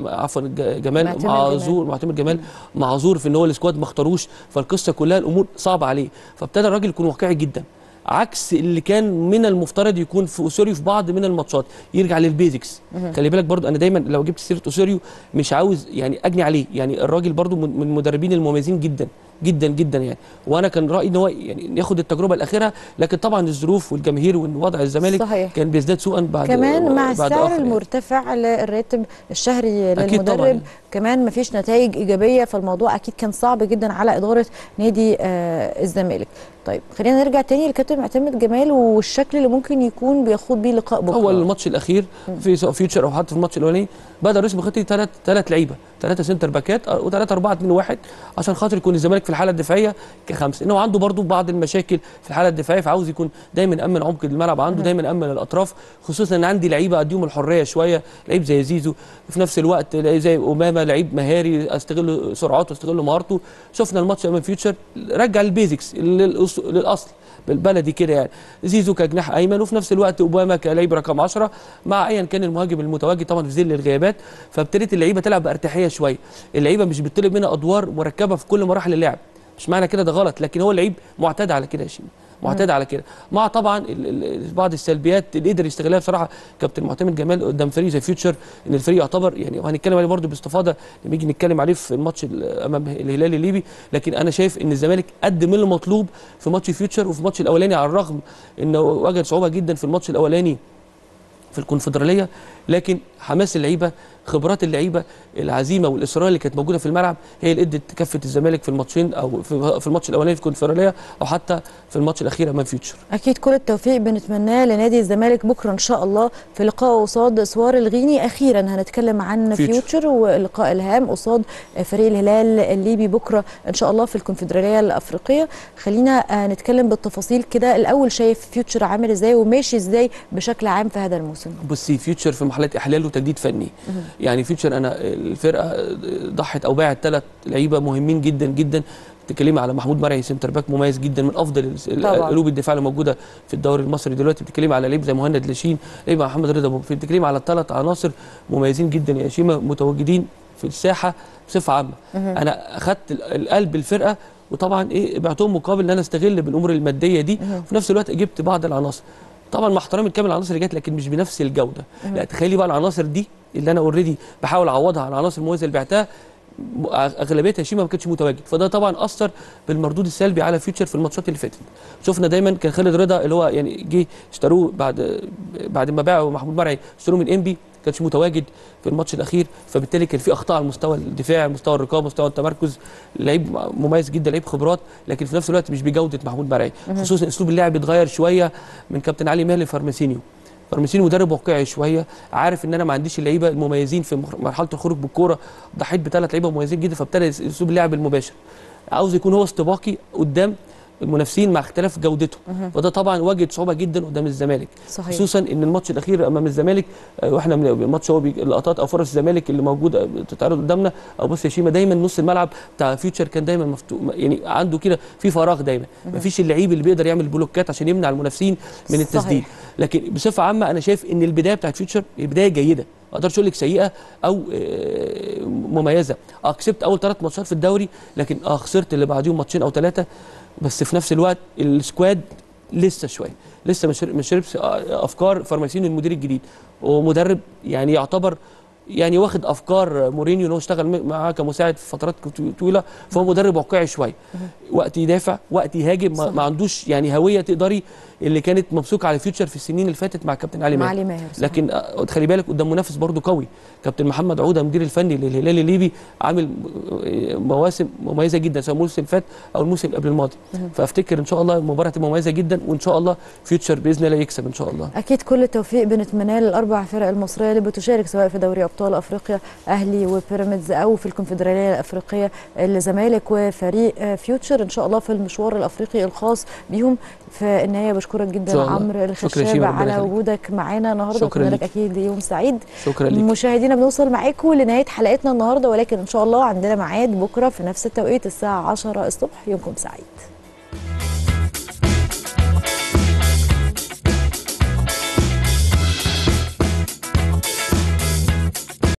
جمال معتمد جمال معذور في ان هو السكواد ما اختاروش، فالقصه كلها الامور صعبه عليه، فابتدى الراجل يكون واقعي جدا عكس اللي كان من المفترض يكون في اوسوريو في بعض من الماتشات، يرجع للبيزكس. خلي بالك برضو انا دايما لو جبت سيره اوسوريو مش عاوز يعني اجني عليه، يعني الراجل برضو من المدربين المميزين جدا جدا جدا يعني، وانا كان رايي ان هو يعني ياخد التجربه الاخيره، لكن طبعا الظروف والجماهير ووضع الزمالك صحيح. كان بيزداد سوءا بعد كمان مع السعر المرتفع للراتب الشهري للمدرب، كمان مفيش نتائج ايجابيه، فالموضوع اكيد كان صعب جدا على اداره نادي الزمالك. طيب خلينا نرجع تاني للكابتن معتمد جمال والشكل اللي ممكن يكون بيخوض بيه لقاء بكره. اول الماتش الاخير في سواء فيوتشر او حتى في الماتش الاولاني بدا رسم خطتي 3 لعيبه، 3 سنتر باكات و3 4 2 1 عشان خاطر يكون الزمالك في الحاله الدفاعيه ك5، انه عنده برضو بعض المشاكل في الحاله الدفاعيه، فعاوز يكون دايما امن عمق الملعب عنده، دايما امن الاطراف، خصوصا ان عندي لعيبه اديهم الحريه شويه، لعيب زي زيزو في نفس الوقت زي امامه لعيب مهاري استغل سرعته واستغل مهارته. شفنا الماتش امام فيوتشر رجع البيزكس للاصل بالبلدي كده يعني، زيزو كجناح ايمن وفي نفس الوقت اوباما كلاعب رقم 10 مع ايا كان المهاجم المتواجد طبعا في ظل الغيابات، فابتدت اللعيبه تلعب بارتياحيه شويه، اللعيبه مش بتطلب منها ادوار مركبه في كل مراحل اللعب، مش معنى كده ده غلط، لكن هو اللعيب معتاد على كده يا شيماء، معتاد على كده، مع طبعا بعض السلبيات اللي قدر يستغلها بصراحه كابتن معتمد جمال قدام فريق زي فيوتشر، ان الفريق يعتبر يعني وهنتكلم عليه برده باستفاضه لما نيجي نتكلم عليه في الماتش امام الهلال الليبي، لكن انا شايف ان الزمالك قدم المطلوب في ماتش فيوتشر وفي الماتش الاولاني، على الرغم انه واجه صعوبه جدا في الماتش الاولاني في الكونفدراليه، لكن حماس اللعيبه، خبرات اللعيبه، العزيمه والاصرار اللي كانت موجوده في الملعب هي اللي ادت كفه الزمالك في الماتشين، او في الماتش الاولاني في الكونفدراليه او حتى في الماتش الاخير امام فيوتشر. اكيد كل التوفيق بنتمناه لنادي الزمالك بكره ان شاء الله في لقاء قصاد سوار الغيني. اخيرا هنتكلم عن فيوتشر واللقاء الهام قصاد فريق الهلال الليبي بكره ان شاء الله في الكونفدراليه الافريقيه. خلينا نتكلم بالتفاصيل كده، الاول شايف فيوتشر عامل ازاي وماشي ازاي بشكل عام في هذا الموسم؟ بصي فيوتشر في مرحله احلال وتجديد فني، يعني فيوتشر انا الفرقه ضحت او باعت 3 لعيبه مهمين جدا جدا، بتتكلمي على محمود مرعي سنتر باك مميز جدا من افضل قلوب الدفاع اللي موجوده في الدوري المصري دلوقتي، بتتكلمي على لعيب زي مهند لاشين، لعيب محمد رضا، بتتكلمي على 3 عناصر مميزين جدا يا شيماء متواجدين في الساحه بصفه عامه. انا اخذت القلب الفرقه وطبعا بعتهم مقابل ان انا استغل بالامور الماديه دي، وفي نفس الوقت جبت بعض العناصر طبعا مع احترامي الكامل العناصر اللي جت، لكن مش بنفس الجوده. لا تخيلي بقى العناصر دي اللي انا اوريدي بحاول اعوضها على العناصر المميزه اللي بعتها، اغلبيتها شيماء ما كانتش متواجد، فده طبعا اثر بالمردود السلبي على فيوتشر في الماتشات اللي فاتت. شفنا دايما كان خالد رضا اللي هو يعني جه اشتروه بعد ما باعوا محمود مرعي، اشتروه من انبي، ما كانش متواجد في الماتش الاخير، فبالتالي كان في اخطاء على مستوى الدفاع، مستوى الرقابه، مستوى التمركز. لعيب مميز جدا، لعيب خبرات، لكن في نفس الوقت مش بجوده محمود مرعي، خصوصا اسلوب اللعب اتغير شويه من كابتن علي ماهر لفارماسينيو. فارماسينيو مدرب واقعي شويه، عارف ان انا ما عنديش اللعيبه المميزين في مرحله الخروج بالكوره، ضحيت ب3 لعيبه مميزين جدا، فابتدى اسلوب اللعب المباشر، عاوز يكون هو استباقي قدام المنافسين مع اختلاف جودته، وده طبعا واجهت صعوبه جدا قدام الزمالك. صحيح. خصوصا ان الماتش الاخير امام الزمالك واحنا من الماتش هو اللقطات او فرص الزمالك اللي موجوده بتتعرض قدامنا، او بص يا شيماء دايما نص الملعب بتاع فيوتشر كان دايما مفتوح، يعني عنده كده في فراغ دايما، مفيش اللعيب اللي بيقدر يعمل بلوكات عشان يمنع المنافسين من التسديد. لكن بصفه عامه انا شايف ان البدايه بتاعت فيوتشر بدايه جيده، ما اقدرش اقول لك سيئه او مميزه. كسبت اول 3 ماتشات في الدوري، لكن خسرت اللي بعديهم ماتشين او 3، بس في نفس الوقت السكواد لسه شويه، لسه ما شربش افكار فارماسينيو المدير الجديد، ومدرب يعني يعتبر يعني واخد افكار مورينيو ان هو اشتغل معاه كمساعد في فترات طويله، فهو مدرب واقعي شويه، وقت يدافع وقت يهاجم، ما عندوش يعني هويه تقدري اللي كانت ممسوكه على فيوتشر في السنين اللي فاتت مع كابتن علي ماهر. لكن خلي بالك قدام منافس برضو قوي، كابتن محمد عوده المدير الفني للهلال الليبي عامل مواسم مميزه جدا سواء الموسم فات او الموسم قبل الماضي، فافتكر ان شاء الله المباراه هتبقى مميزه جدا، وان شاء الله فيوتشر باذن الله يكسب ان شاء الله. اكيد كل التوفيق بنتمناه للاربع فرق المصريه اللي بتشارك سواء في دوري ابطال افريقيا اهلي وبيراميدز او في الكونفدراليه الافريقيه الزمالك وفريق فيوتشر ان شاء الله في المشوار الافريقي الخاص بيهم. في النهايه بشكرك جدا عمرو الخشاب على وجودك معانا النهارده، واتمنى لك اكيد يوم سعيد. شكرا لك. مشاهدينا بنوصل معاكم لنهايه حلقتنا النهارده، ولكن ان شاء الله عندنا ميعاد بكره في نفس التوقيت الساعه 10 الصبح. يومكم سعيد.